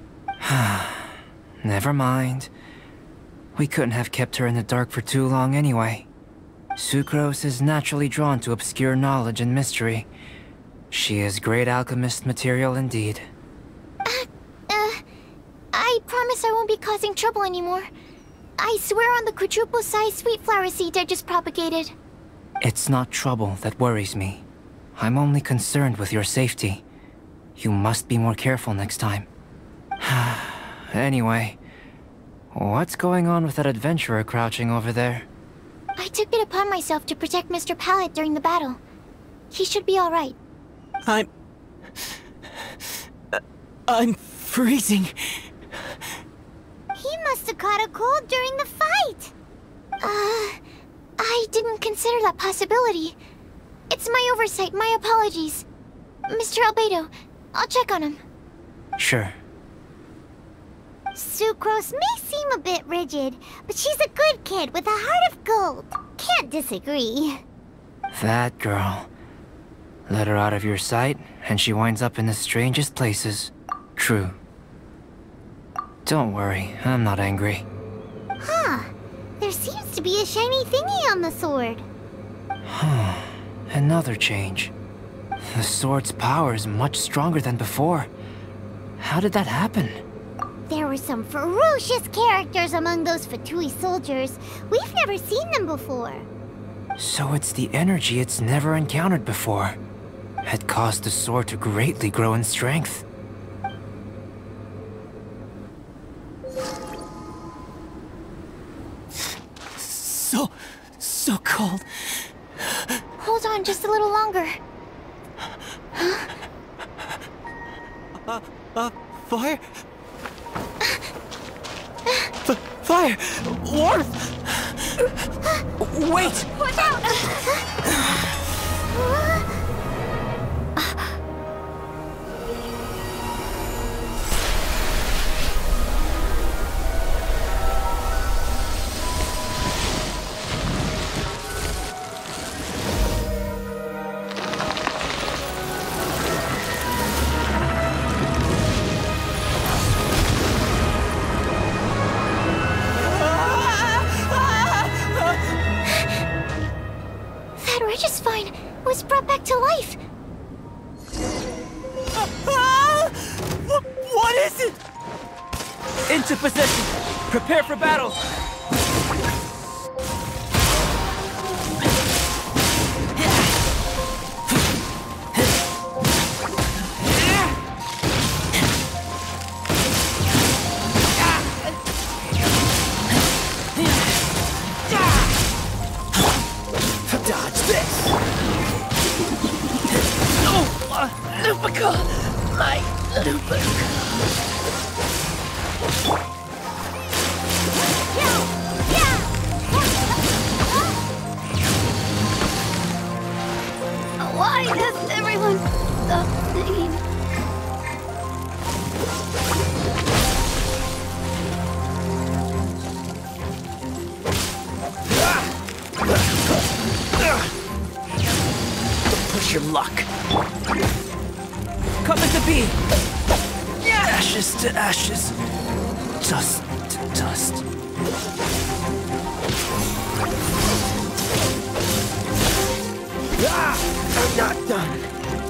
Never mind. We couldn't have kept her in the dark for too long anyway. Sucrose is naturally drawn to obscure knowledge and mystery. She is great alchemist material indeed. Uh, uh, I promise I won't be causing trouble anymore. I swear on the quadruple-sized sweet flower seed I just propagated. It's not trouble that worries me. I'm only concerned with your safety. You must be more careful next time. Anyway, what's going on with that adventurer crouching over there? I took it upon myself to protect Mister Pallet during the battle. He should be alright. I'm... I'm freezing. He must have caught a cold during the fight. Uh... I didn't consider that possibility. It's my oversight, my apologies. Mister Albedo, I'll check on him. Sure. Sucrose may seem a bit rigid, but she's a good kid with a heart of gold. Can't disagree. That girl. Let her out of your sight, and she winds up in the strangest places. True. Don't worry, I'm not angry. Huh. There seems to be a shiny thingy on the sword. Huh. Another change. The sword's power is much stronger than before. How did that happen? There were some ferocious characters among those Fatui soldiers. We've never seen them before. So it's the energy it's never encountered before. It caused the sword to greatly grow in strength. So... so cold. Hold on just a little longer. Huh? Uh, uh, fire? F fire! Warmth! Wait! Watch out! Registine was brought back to life. Ah! Wh what is it? Into position. Prepare for battle. Dodge this! Oh, uh, Lupica! My Lupica! Why does everyone stop singing? Push your luck. Come into being! Ashes to ashes. Dust to dust. not done.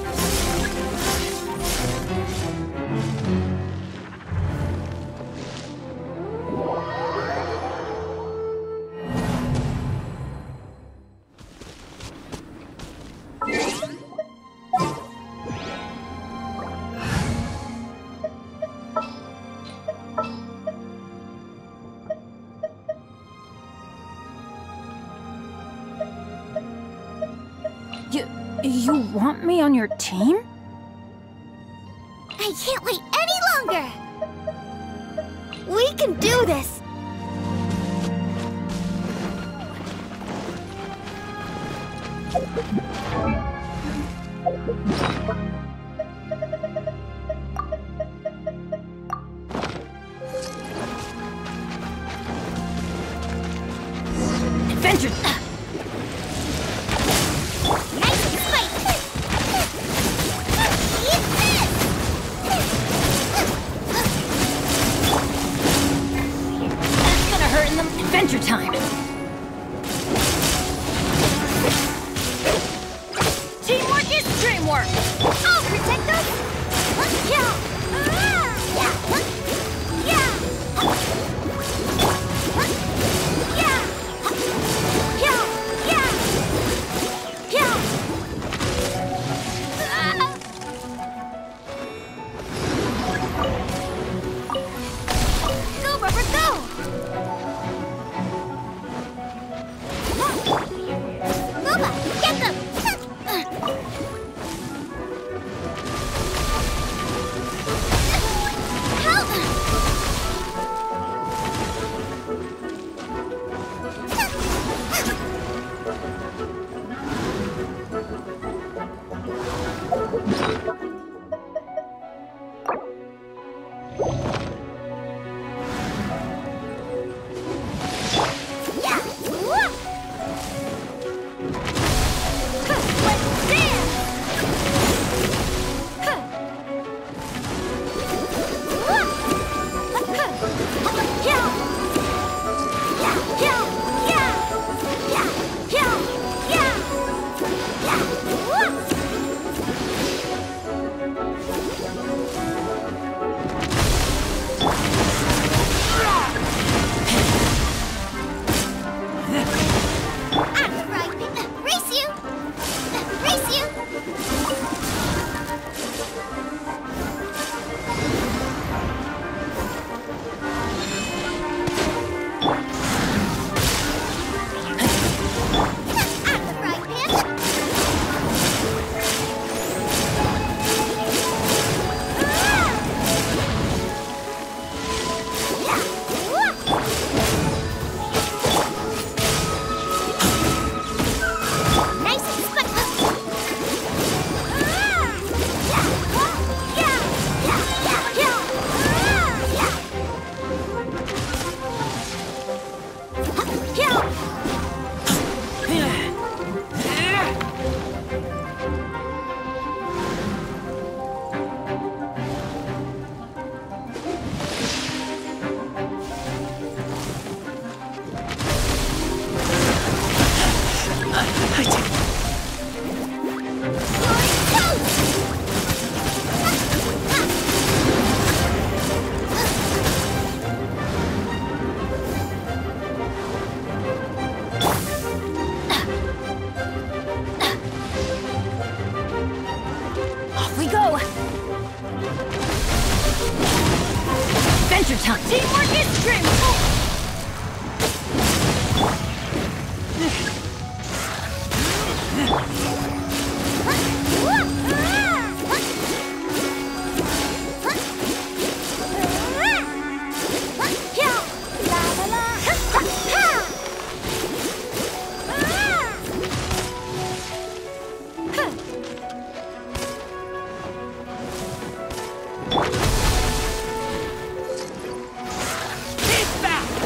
You... you want me on your team? I can't wait any longer! We can do this! Adventure! Nice and spicy! Eat this! That's gonna hurt in the... Adventure time! Teamwork is dreamwork! I'll protect us! Yeah! Yeah! Yeah! Yeah! Yeah! Yeah! Yeah! Go, Rubber, go! Luba, get them! Help! Yeah! Let's dance! Race you! Race you! Out of the frying pan! Nice and spicy! Yeah! Yeah! Yeah! Yeah! Yeah! I did. Off we go! Adventure time! Teamwork is dreamwork! He's back!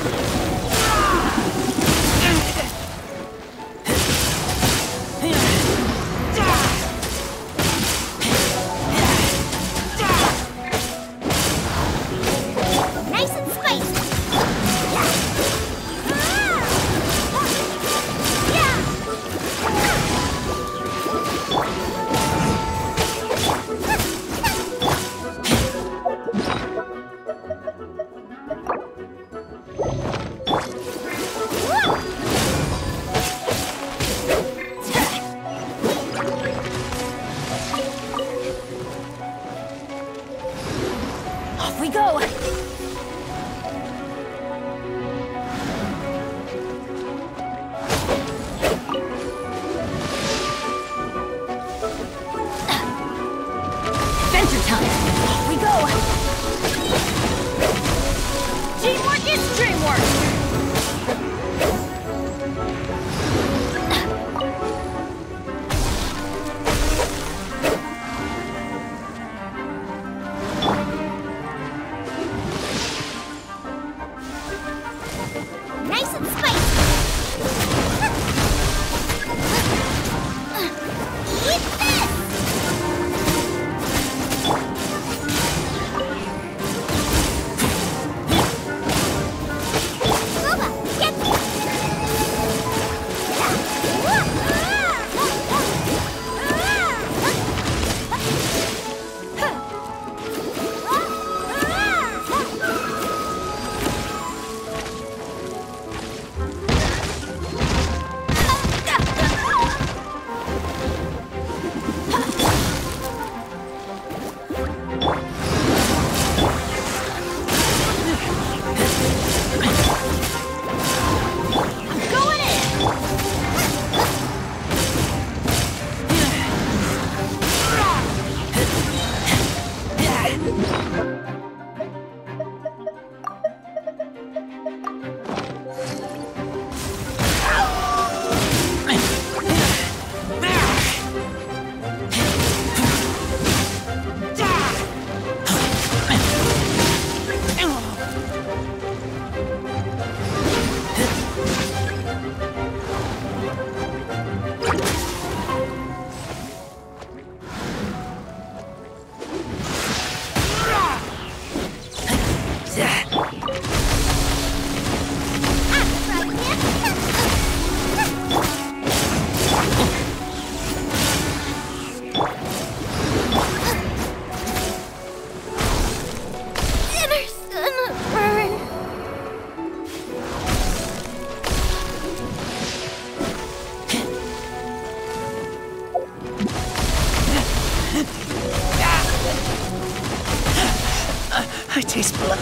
I taste blood.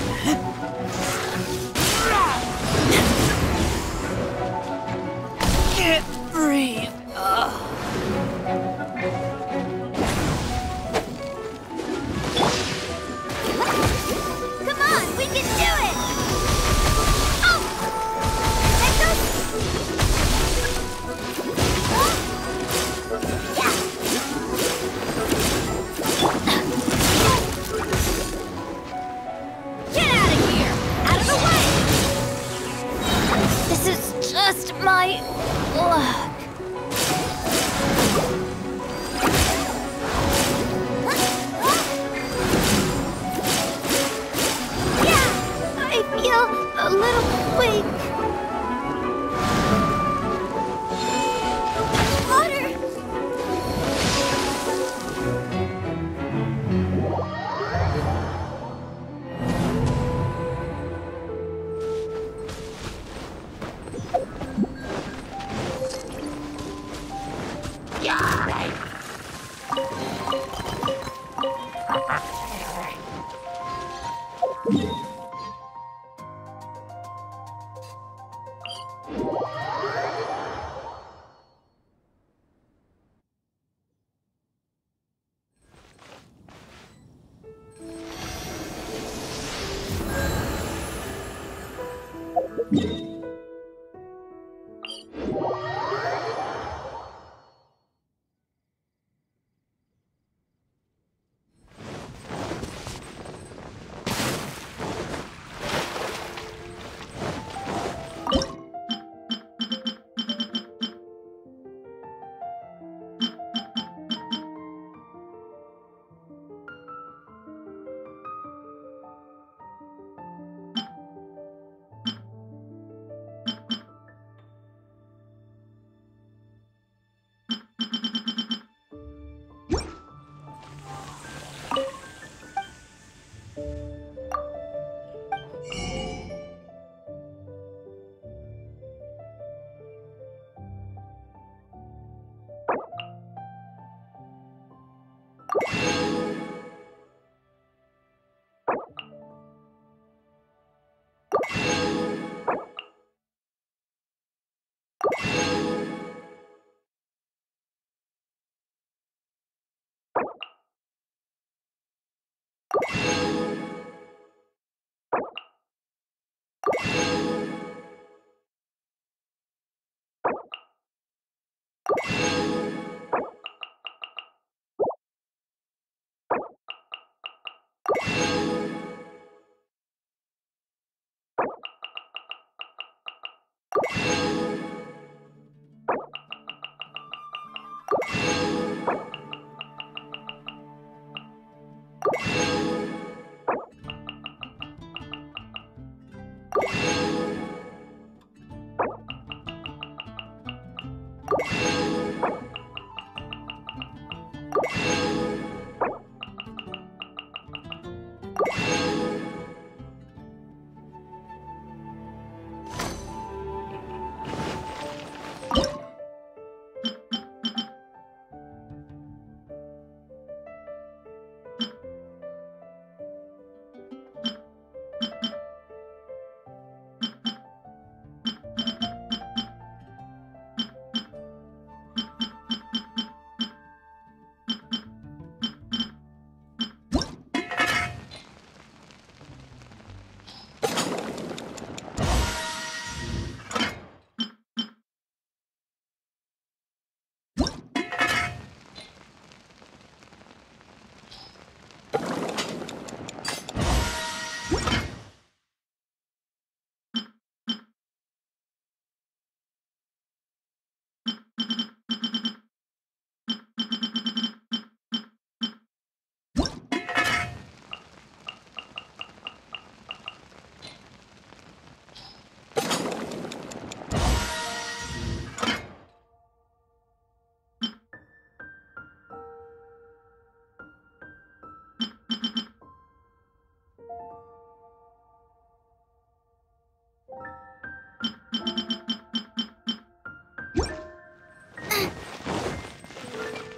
Can't breathe. Ugh. Come on, we can do it! Oh! Let go! Oh! Yeah! Get out of here! Out of the way! This is just my luck. I feel a little weak. Water!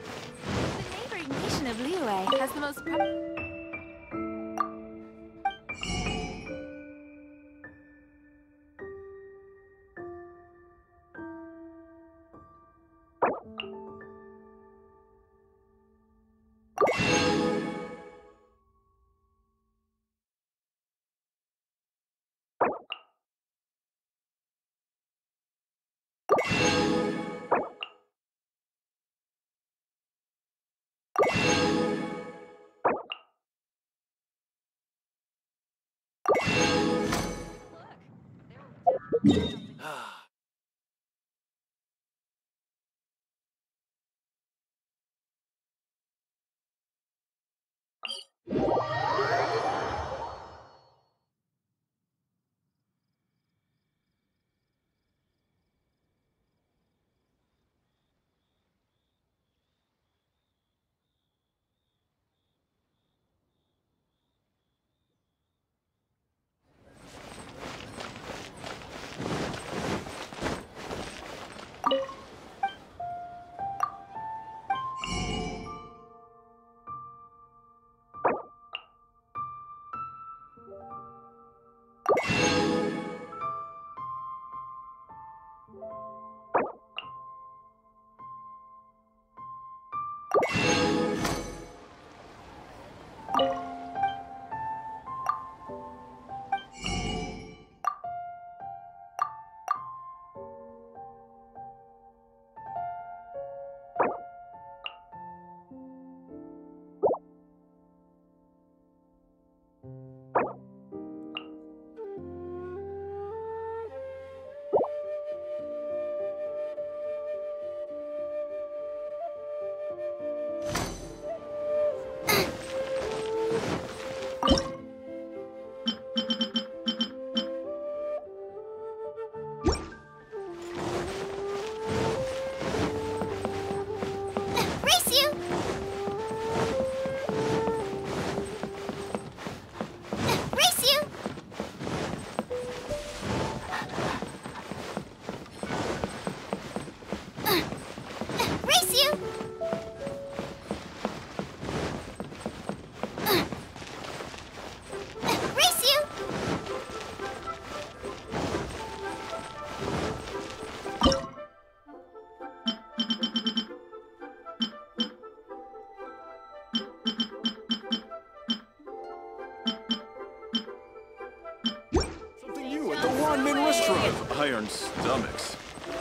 The neighboring nation of Liyue has the most... Iron stomachs.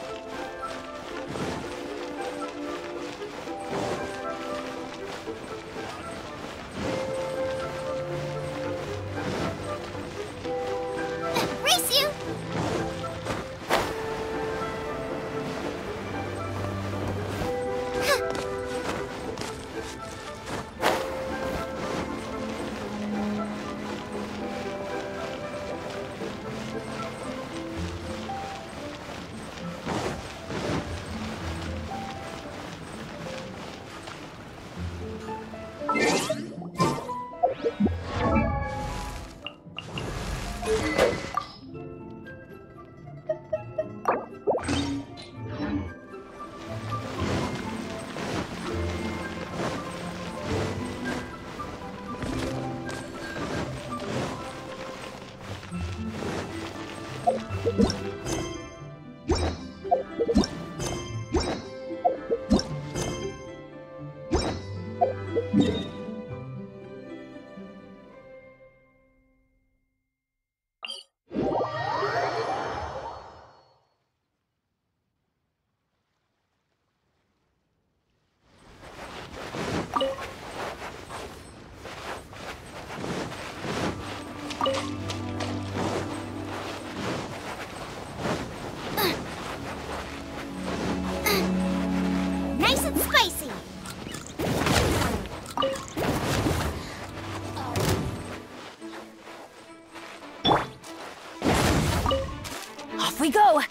Race you! Nice and spicy. Off we go!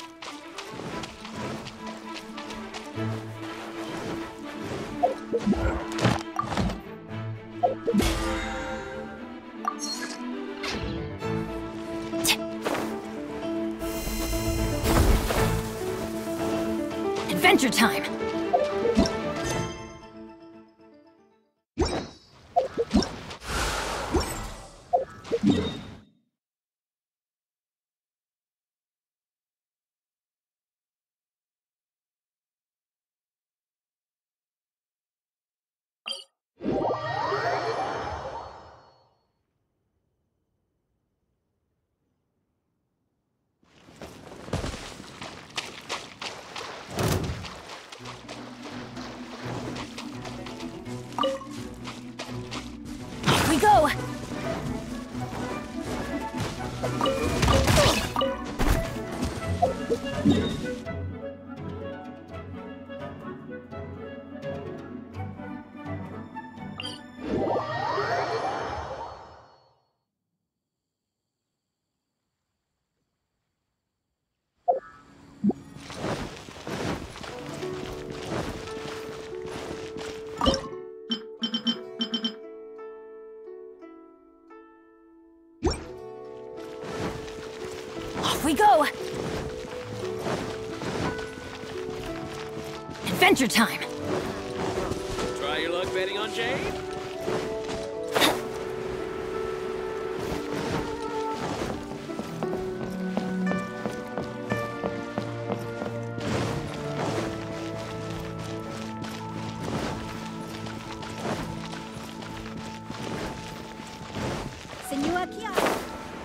Adventure time! Off we go! Adventure time! Try your luck betting on Jade? Senua Kia!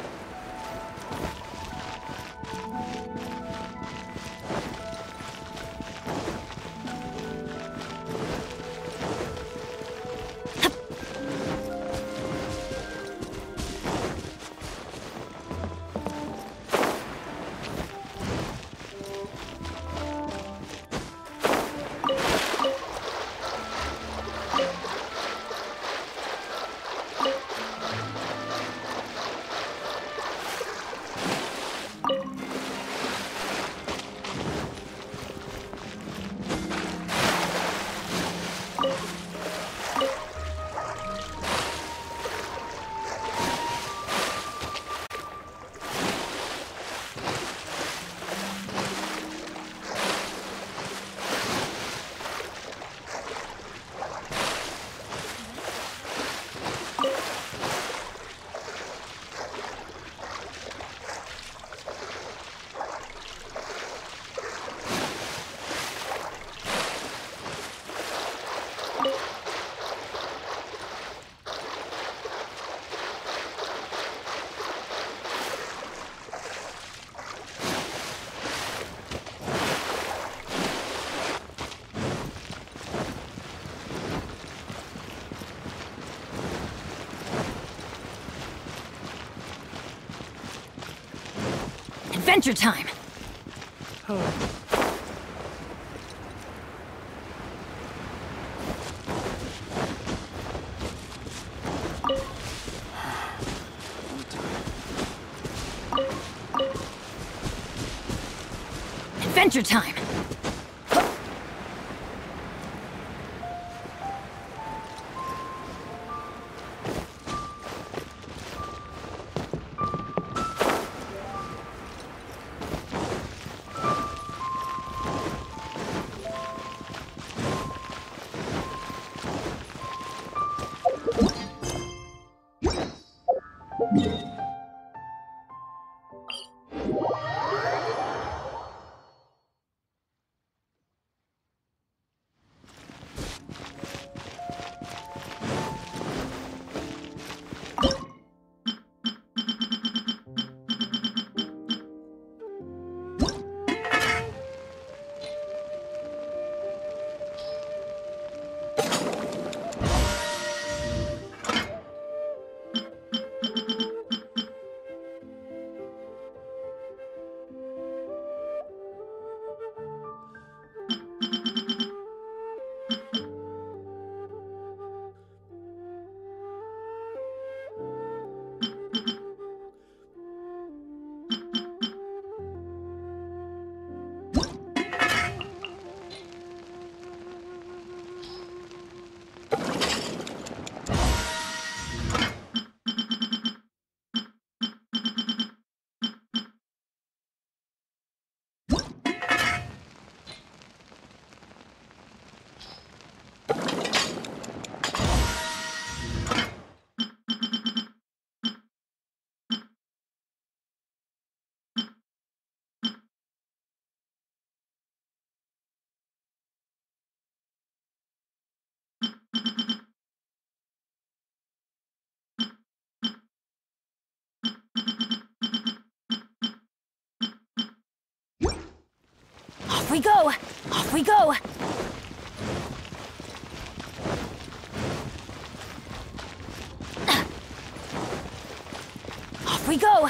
Adventure time! Adventure time! Off we go! Off we go! Off we go!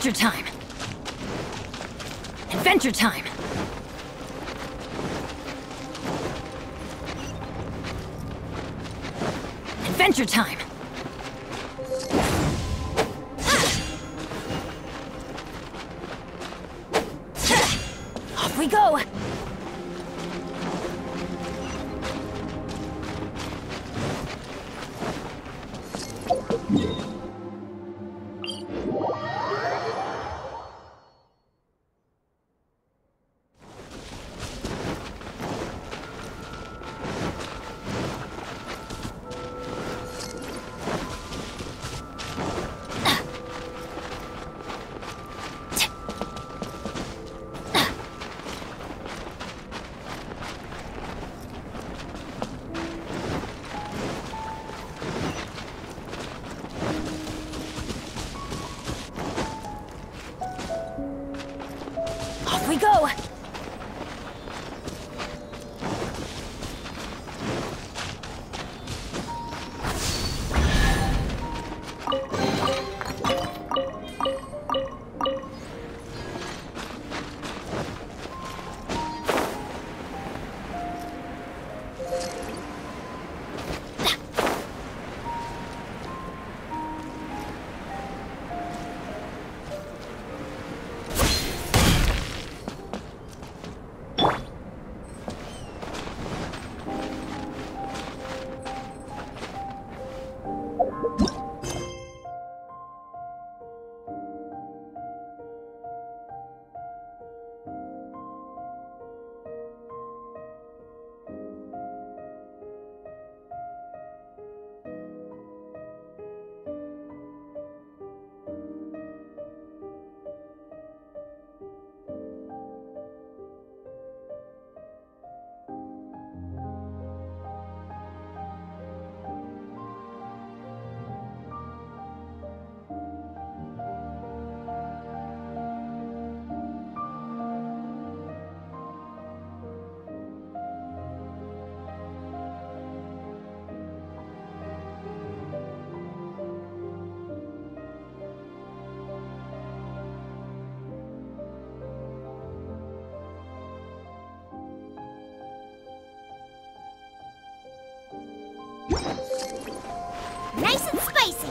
Adventure time! Adventure time! Adventure time! Off we go! Off we go! Nice and spicy.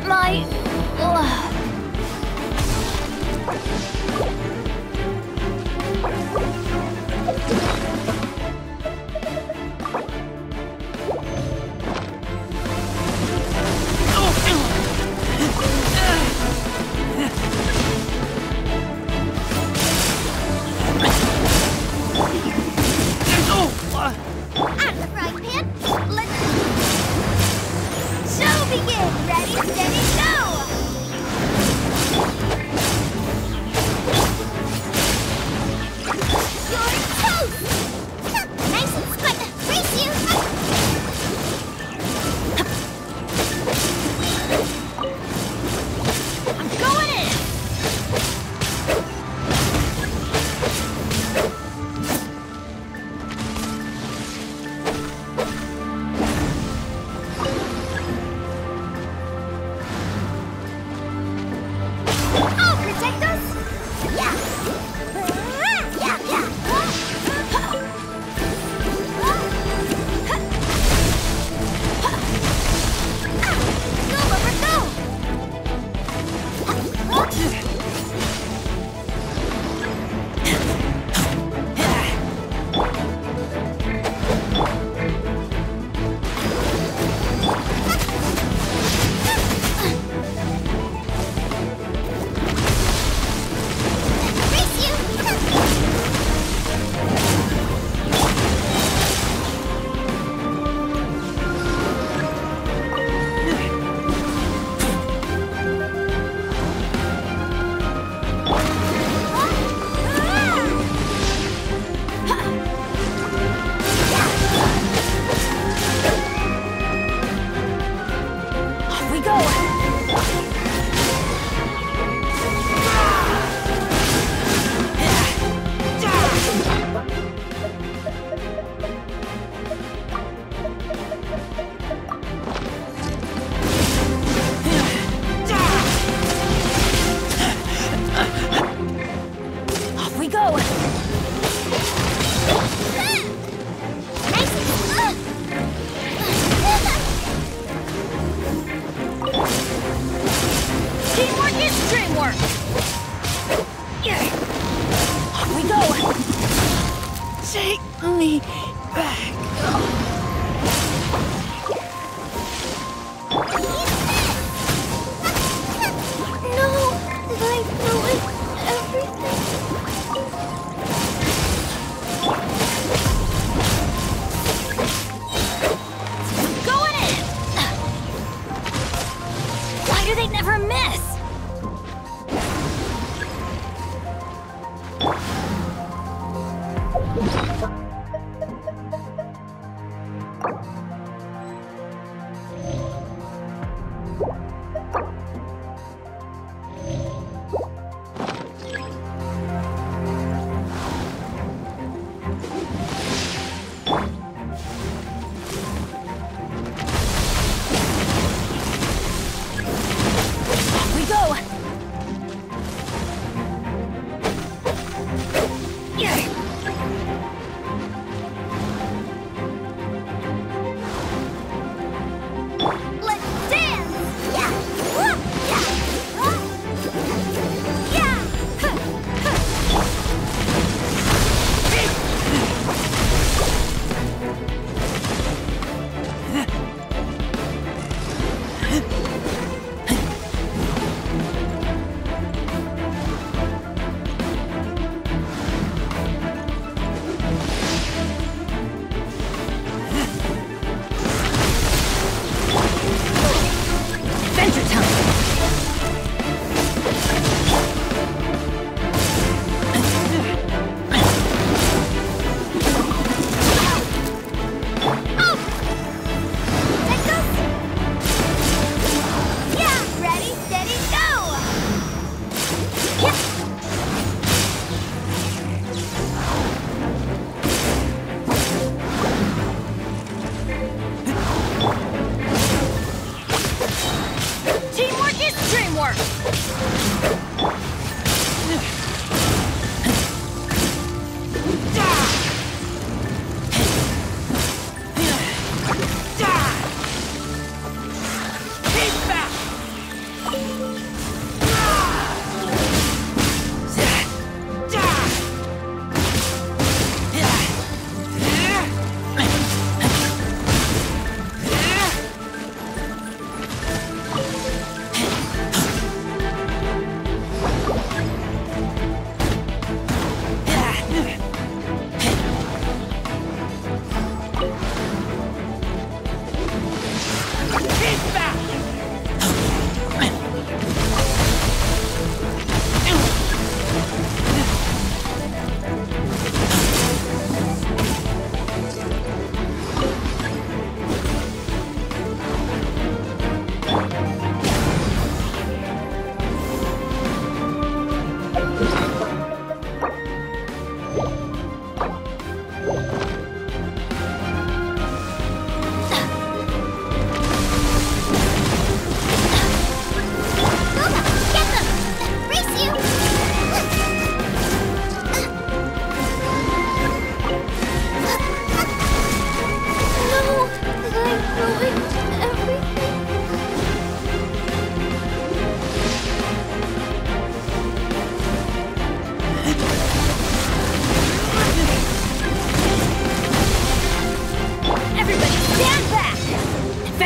My... Ugh. Out of the frying pan, let's... Show begin! Ready, steady, go!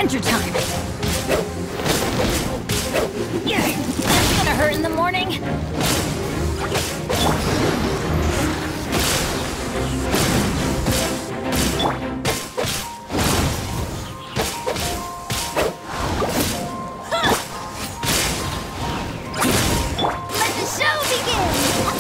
adventure time! Yeah, that's gonna hurt in the morning! Let the show begin!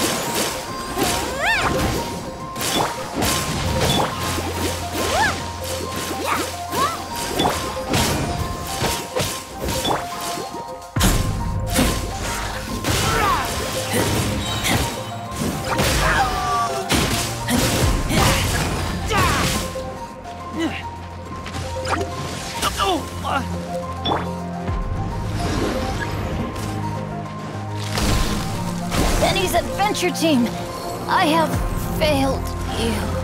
Benny's adventure team! I have failed you.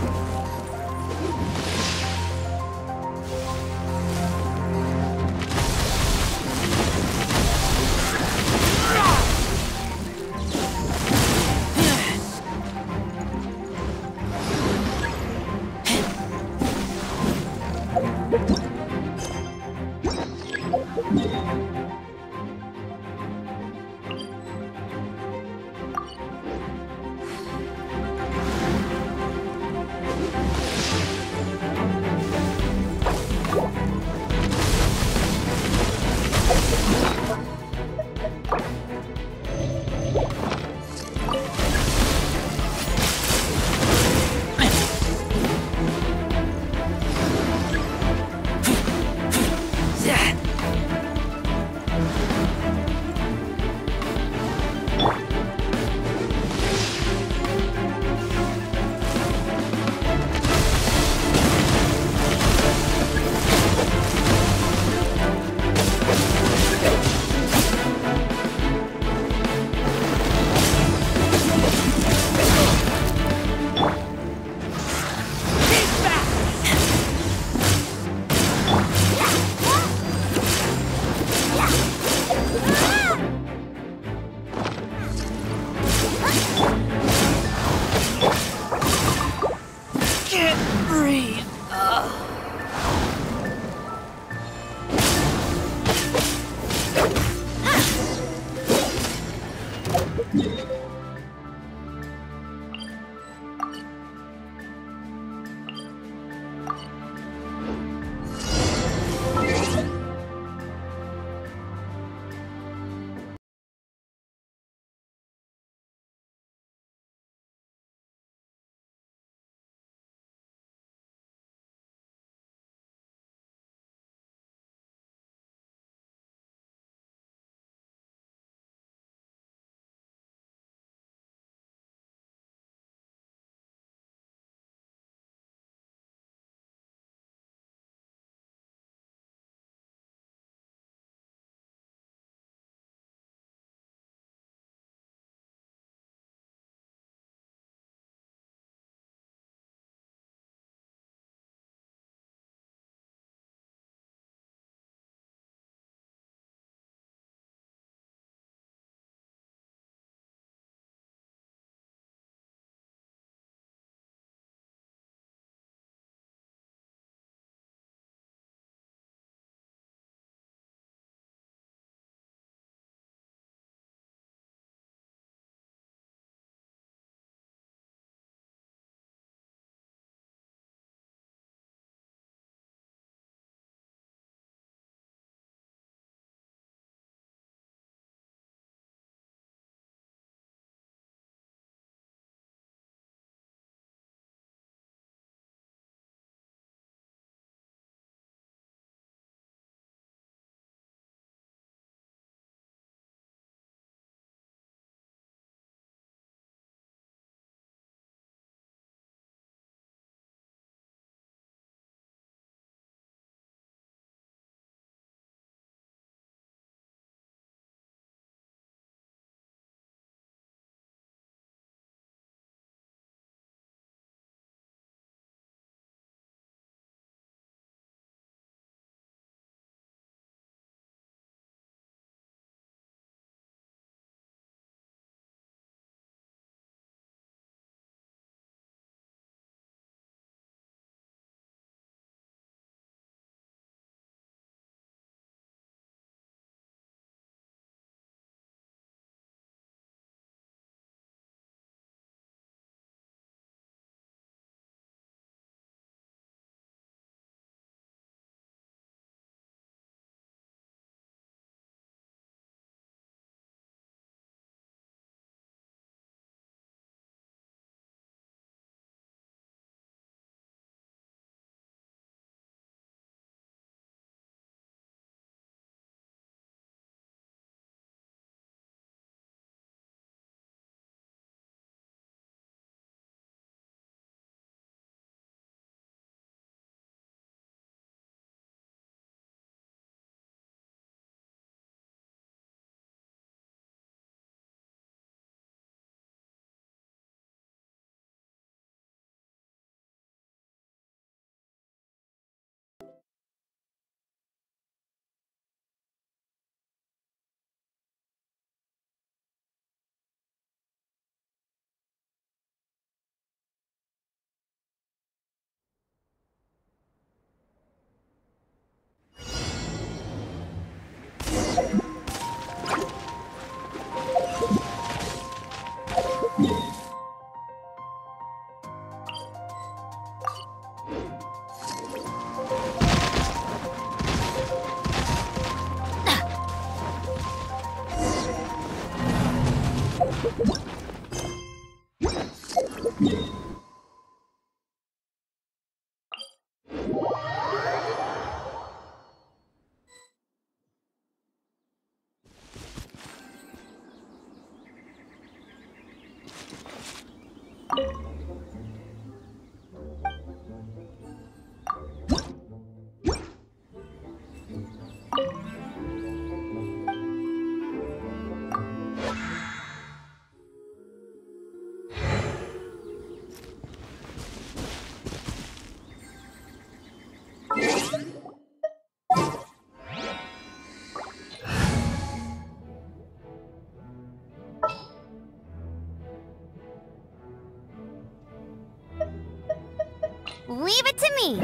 Leave it to me!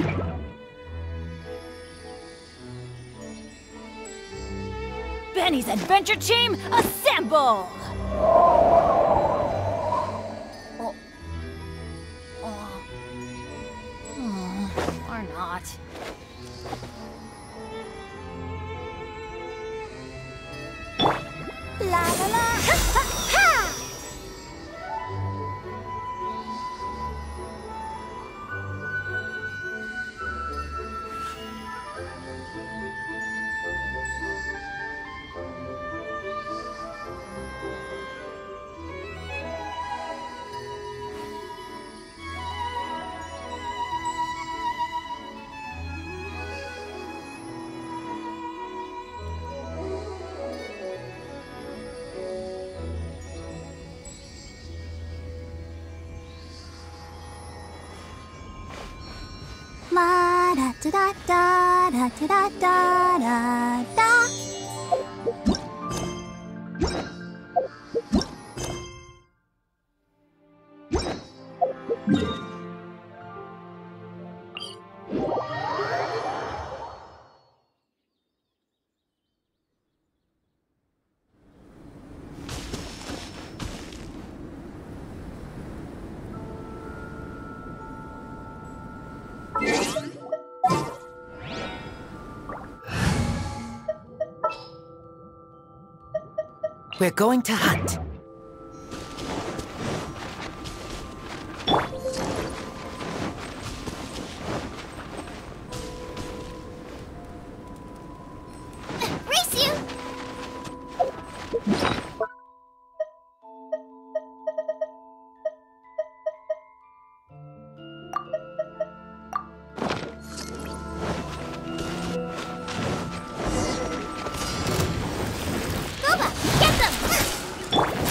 Benny's Adventure Team, assemble! Oh. Oh. Oh. Or not. La la la! Ha ha ha! La da da da da da da da da. We're going to hunt. Race you! Boba, get them!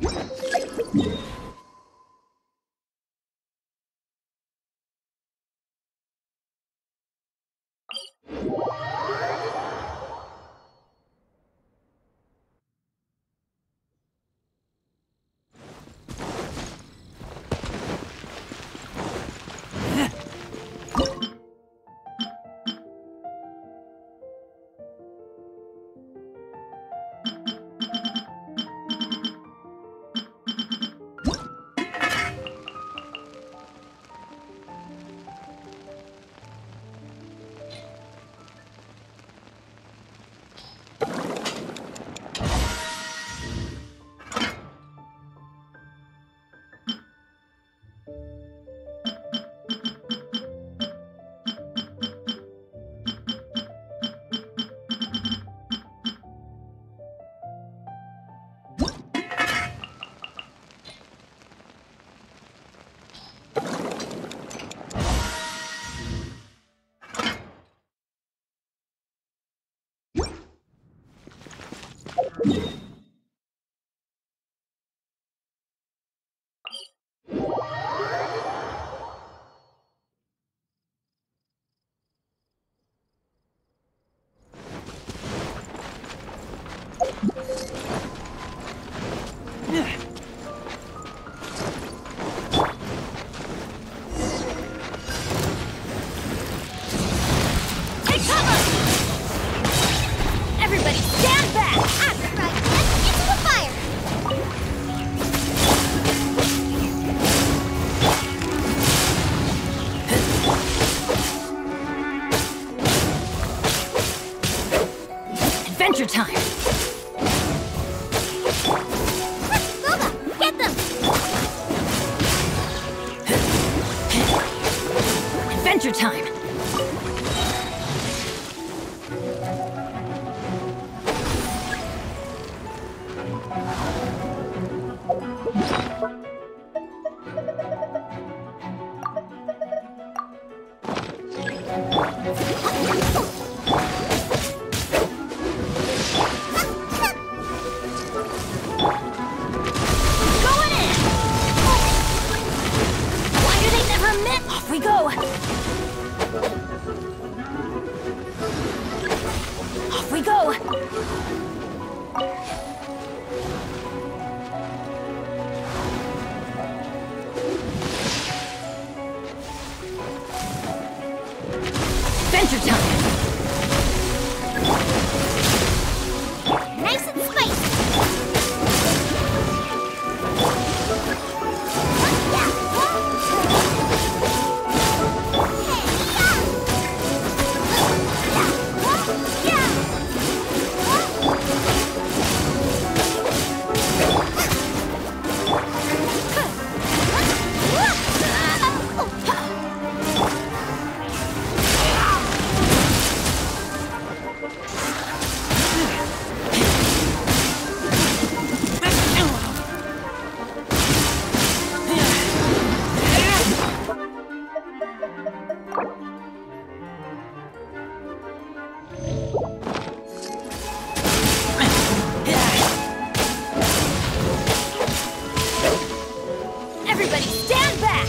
Adventure time! Loba, get them! Adventure time! We go! Off we go! Adventure time! Nice and spicy! Everybody stand back!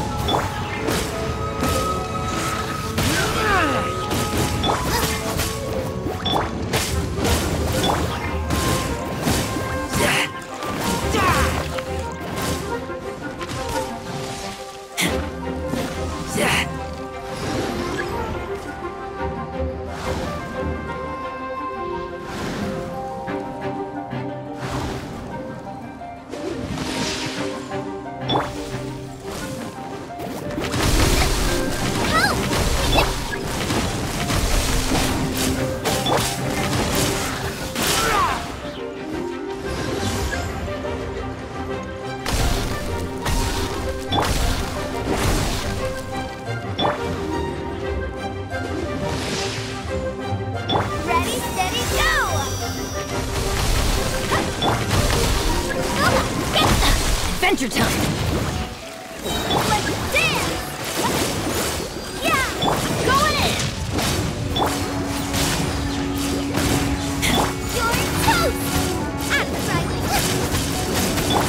Ready, steady, go! Adventure time! Let's dance! Yeah! Going in! You're toast! I'm trying.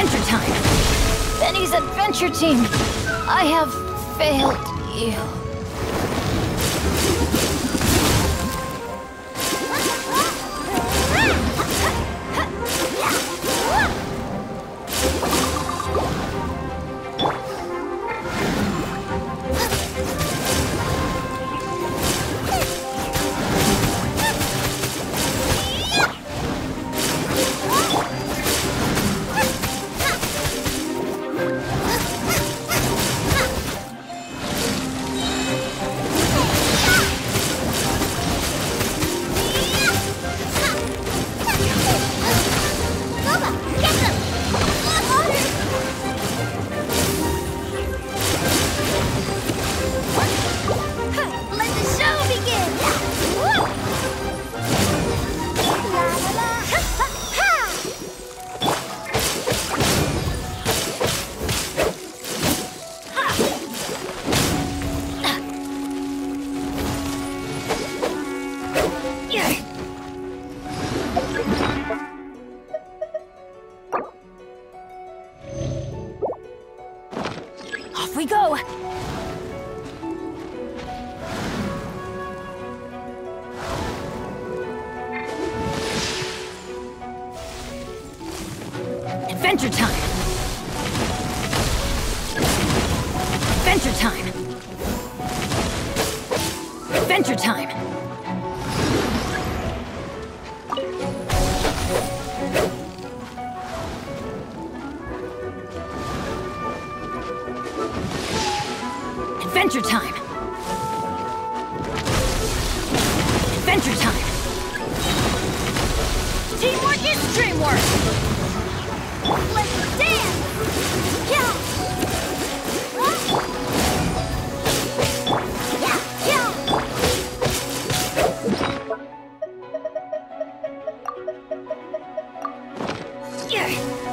Adventure time! Benny's adventure team! I have failed you. Off we go! Adventure time! Adventure time! Adventure time! Adventure time! Adventure time! Teamwork is dreamwork! Let's dance! Yeah! Yeah! Yeah! Yeah!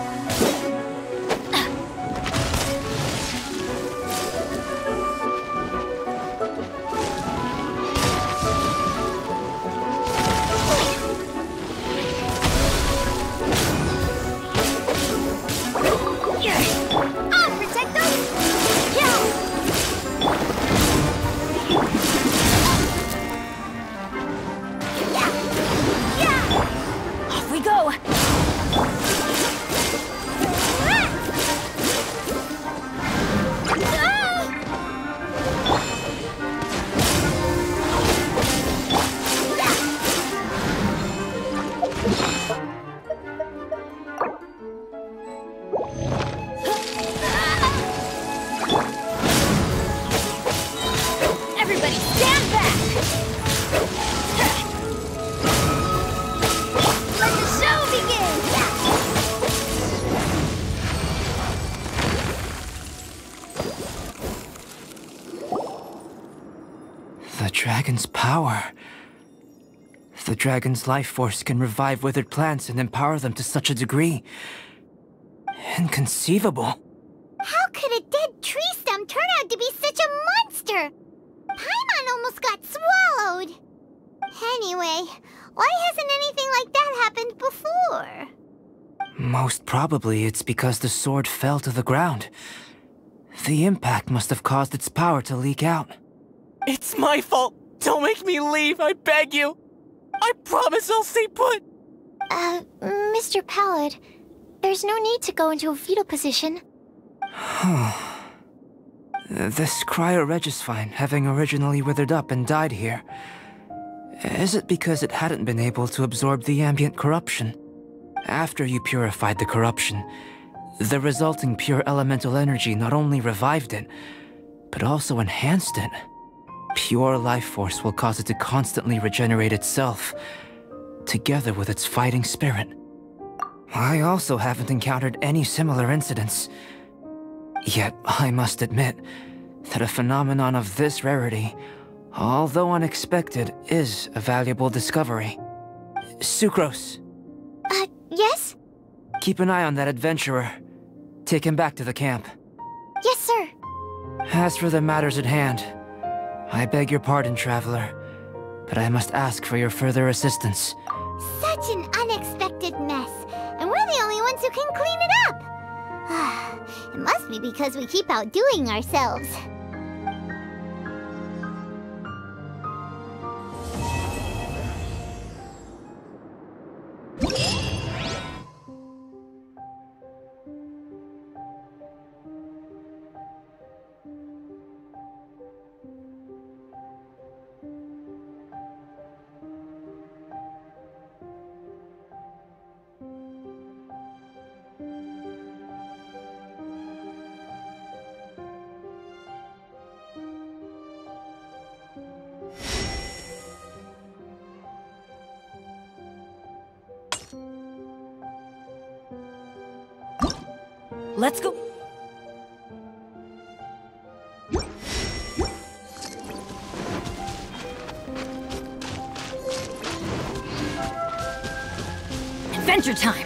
Everybody stand back! Let the show begin! The dragon's power. The dragon's life force can revive withered plants and empower them to such a degree. Inconceivable. How could a dead tree stem turn out to be such a monster? Paimon almost got swallowed. Anyway, why hasn't anything like that happened before? Most probably it's because the sword fell to the ground. The impact must have caused its power to leak out. It's my fault! Don't make me leave, I beg you! I promise I'll stay put! Uh, Mister Pallid, there's no need to go into a fetal position. This cryoregisvine, having originally withered up and died here, is it because it hadn't been able to absorb the ambient corruption? After you purified the corruption, the resulting pure elemental energy not only revived it, but also enhanced it. Pure life force will cause it to constantly regenerate itself, together with its fighting spirit. I also haven't encountered any similar incidents. Yet, I must admit that a phenomenon of this rarity, although unexpected, is a valuable discovery. Sucrose! Uh, yes? Keep an eye on that adventurer. Take him back to the camp. Yes, sir. As for the matters at hand, I beg your pardon, Traveler, but I must ask for your further assistance. Such an unexpected mess, and we're the only ones who can clean it up. It must be because we keep outdoing ourselves. Let's go. Adventure time.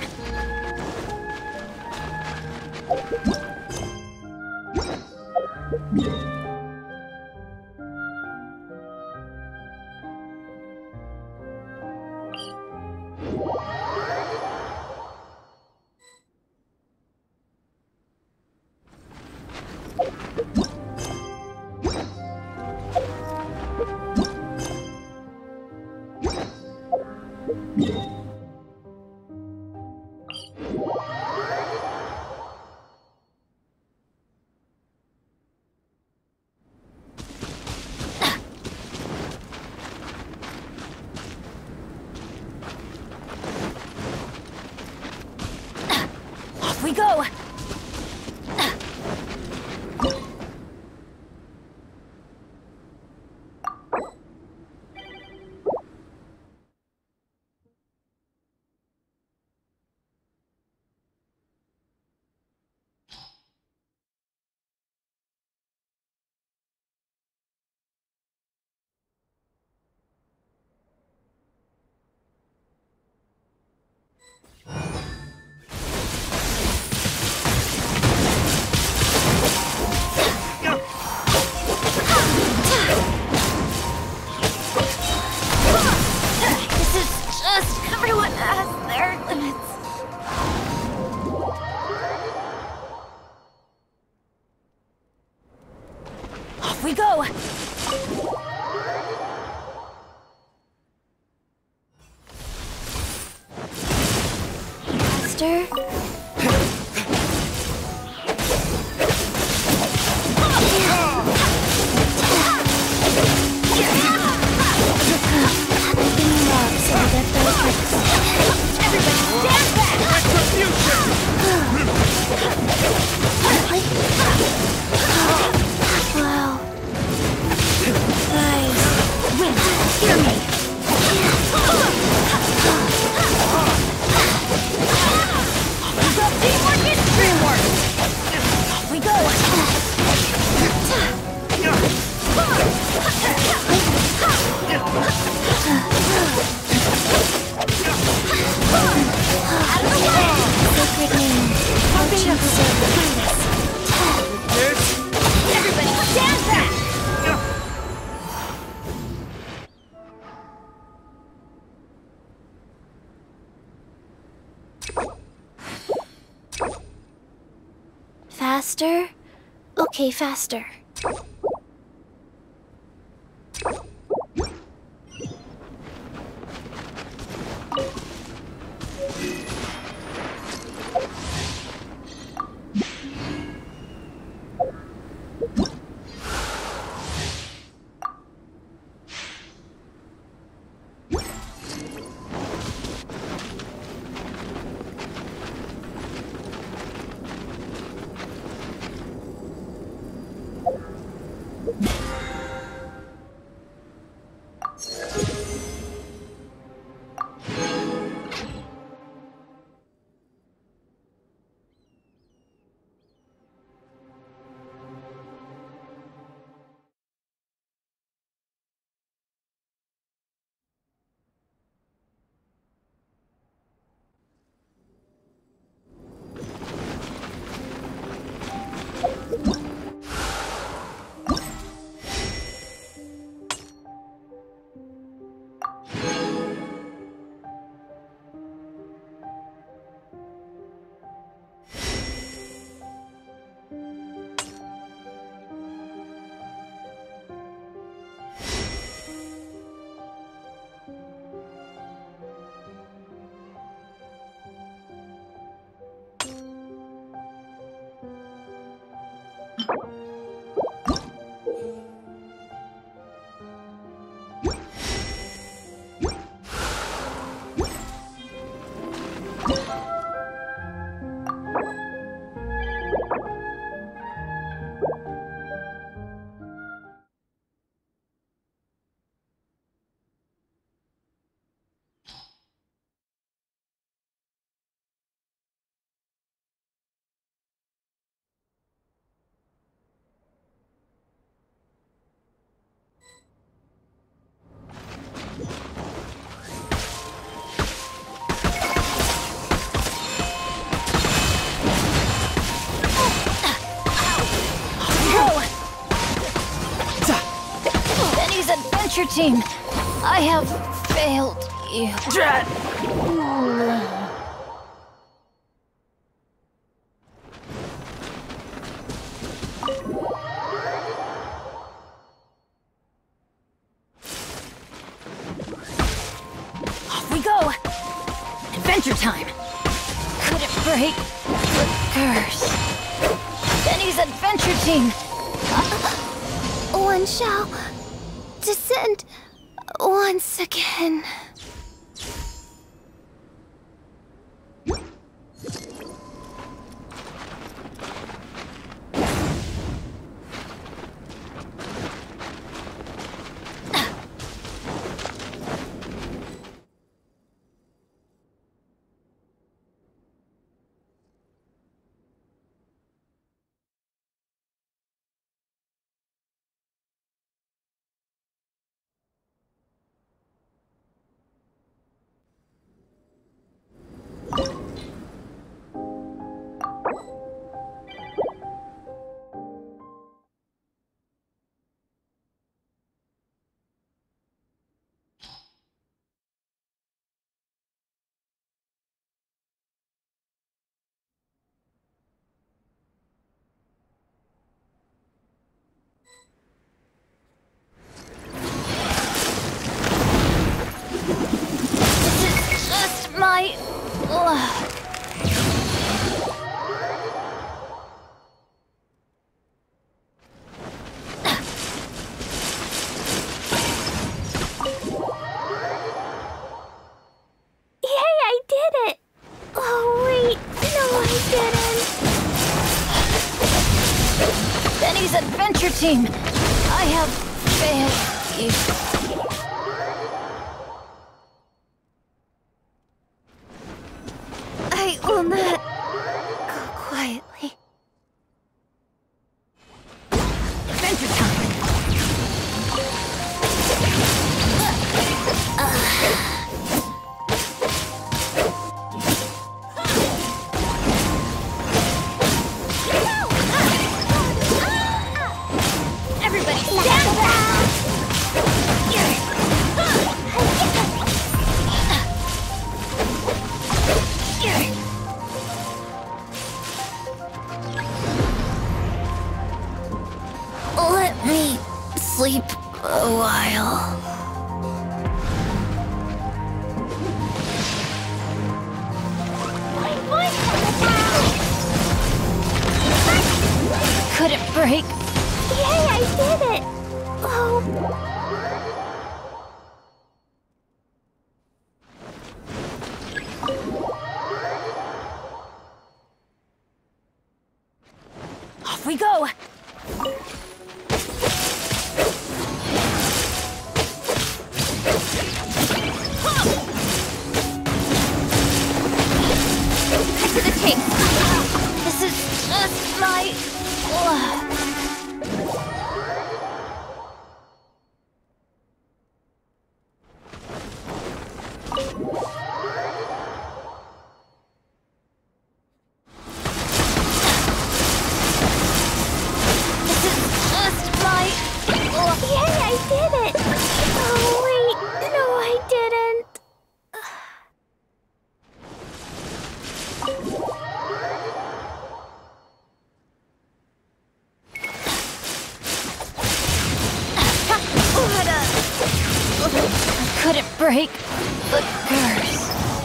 We go! We go! Faster. Faster? Okay, faster. Adventure Team, I have failed you. Drat! Off we go! Adventure time! Couldn't break the curse. Benny's Adventure Team! One shall descend once again. My luck. Yay, I did it! Oh, wait, no, I didn't. Benny's Adventure Team, I have failed you. I will not go quietly. Adventure time! Everybody stand back! Let me sleep a while. Couldn't break. Yay, I did it! Oh. Off we go! To the tape. This is just my luck. This is just my luck. Yay, I did it! Oh, wait, no, I didn't. Couldn't break the curse.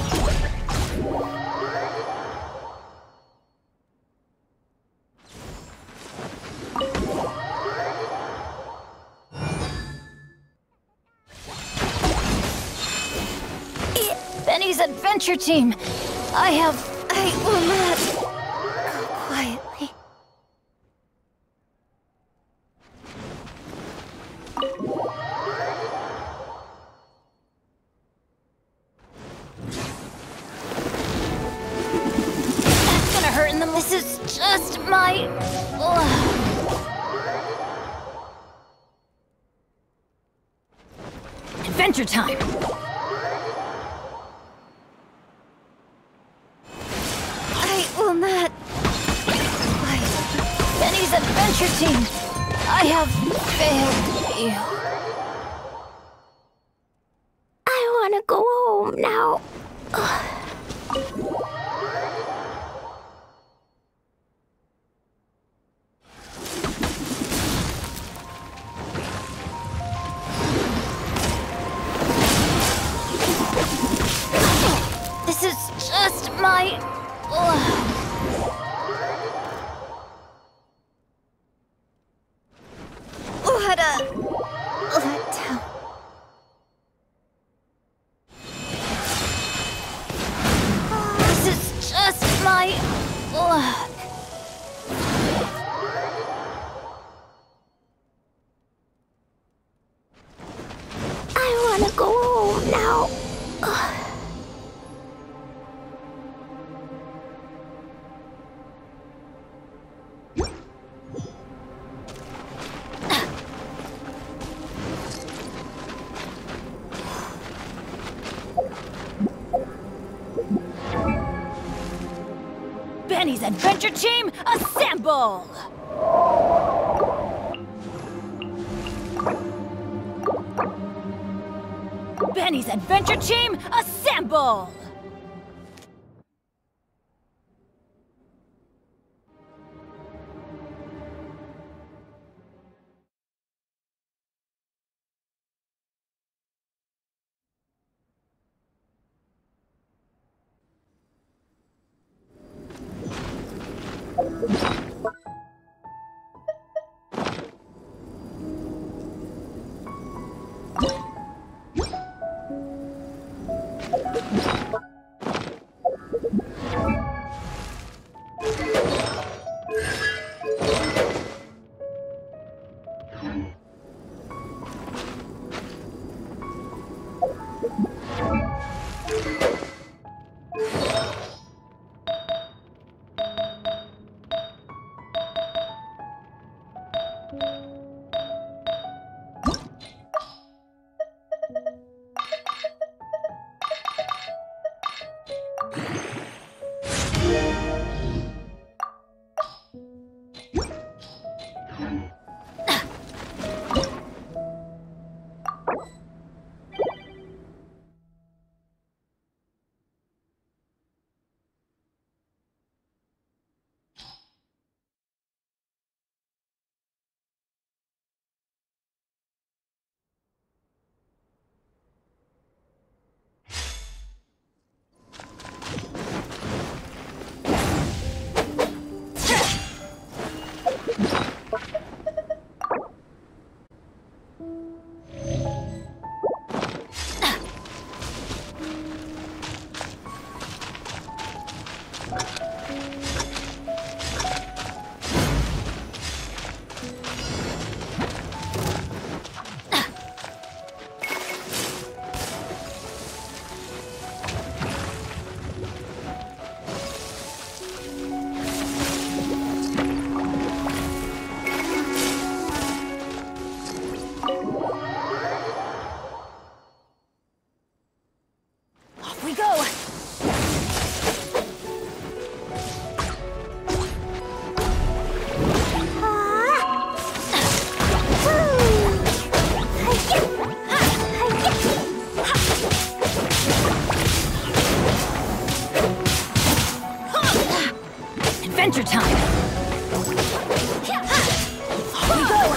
Benny's Adventure Team. I have... I will not go quietly. That's gonna hurt in the... This is just my luck. Adventure time. I will not. Benny's Adventure Team. I have failed you. adventure team, assemble! Benny's adventure team, assemble! Adventure time! Off we go!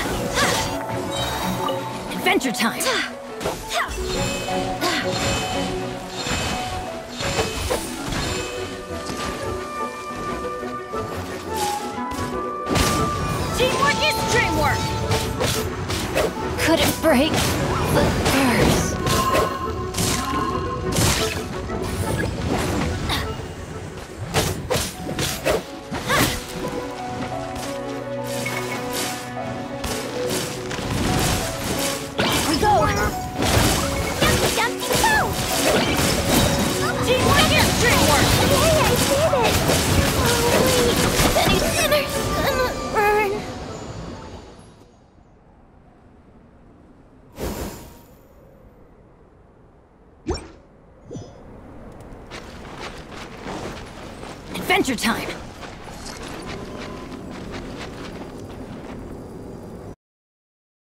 Adventure time! Teamwork is dreamwork! Couldn't break the curse. Adventure time!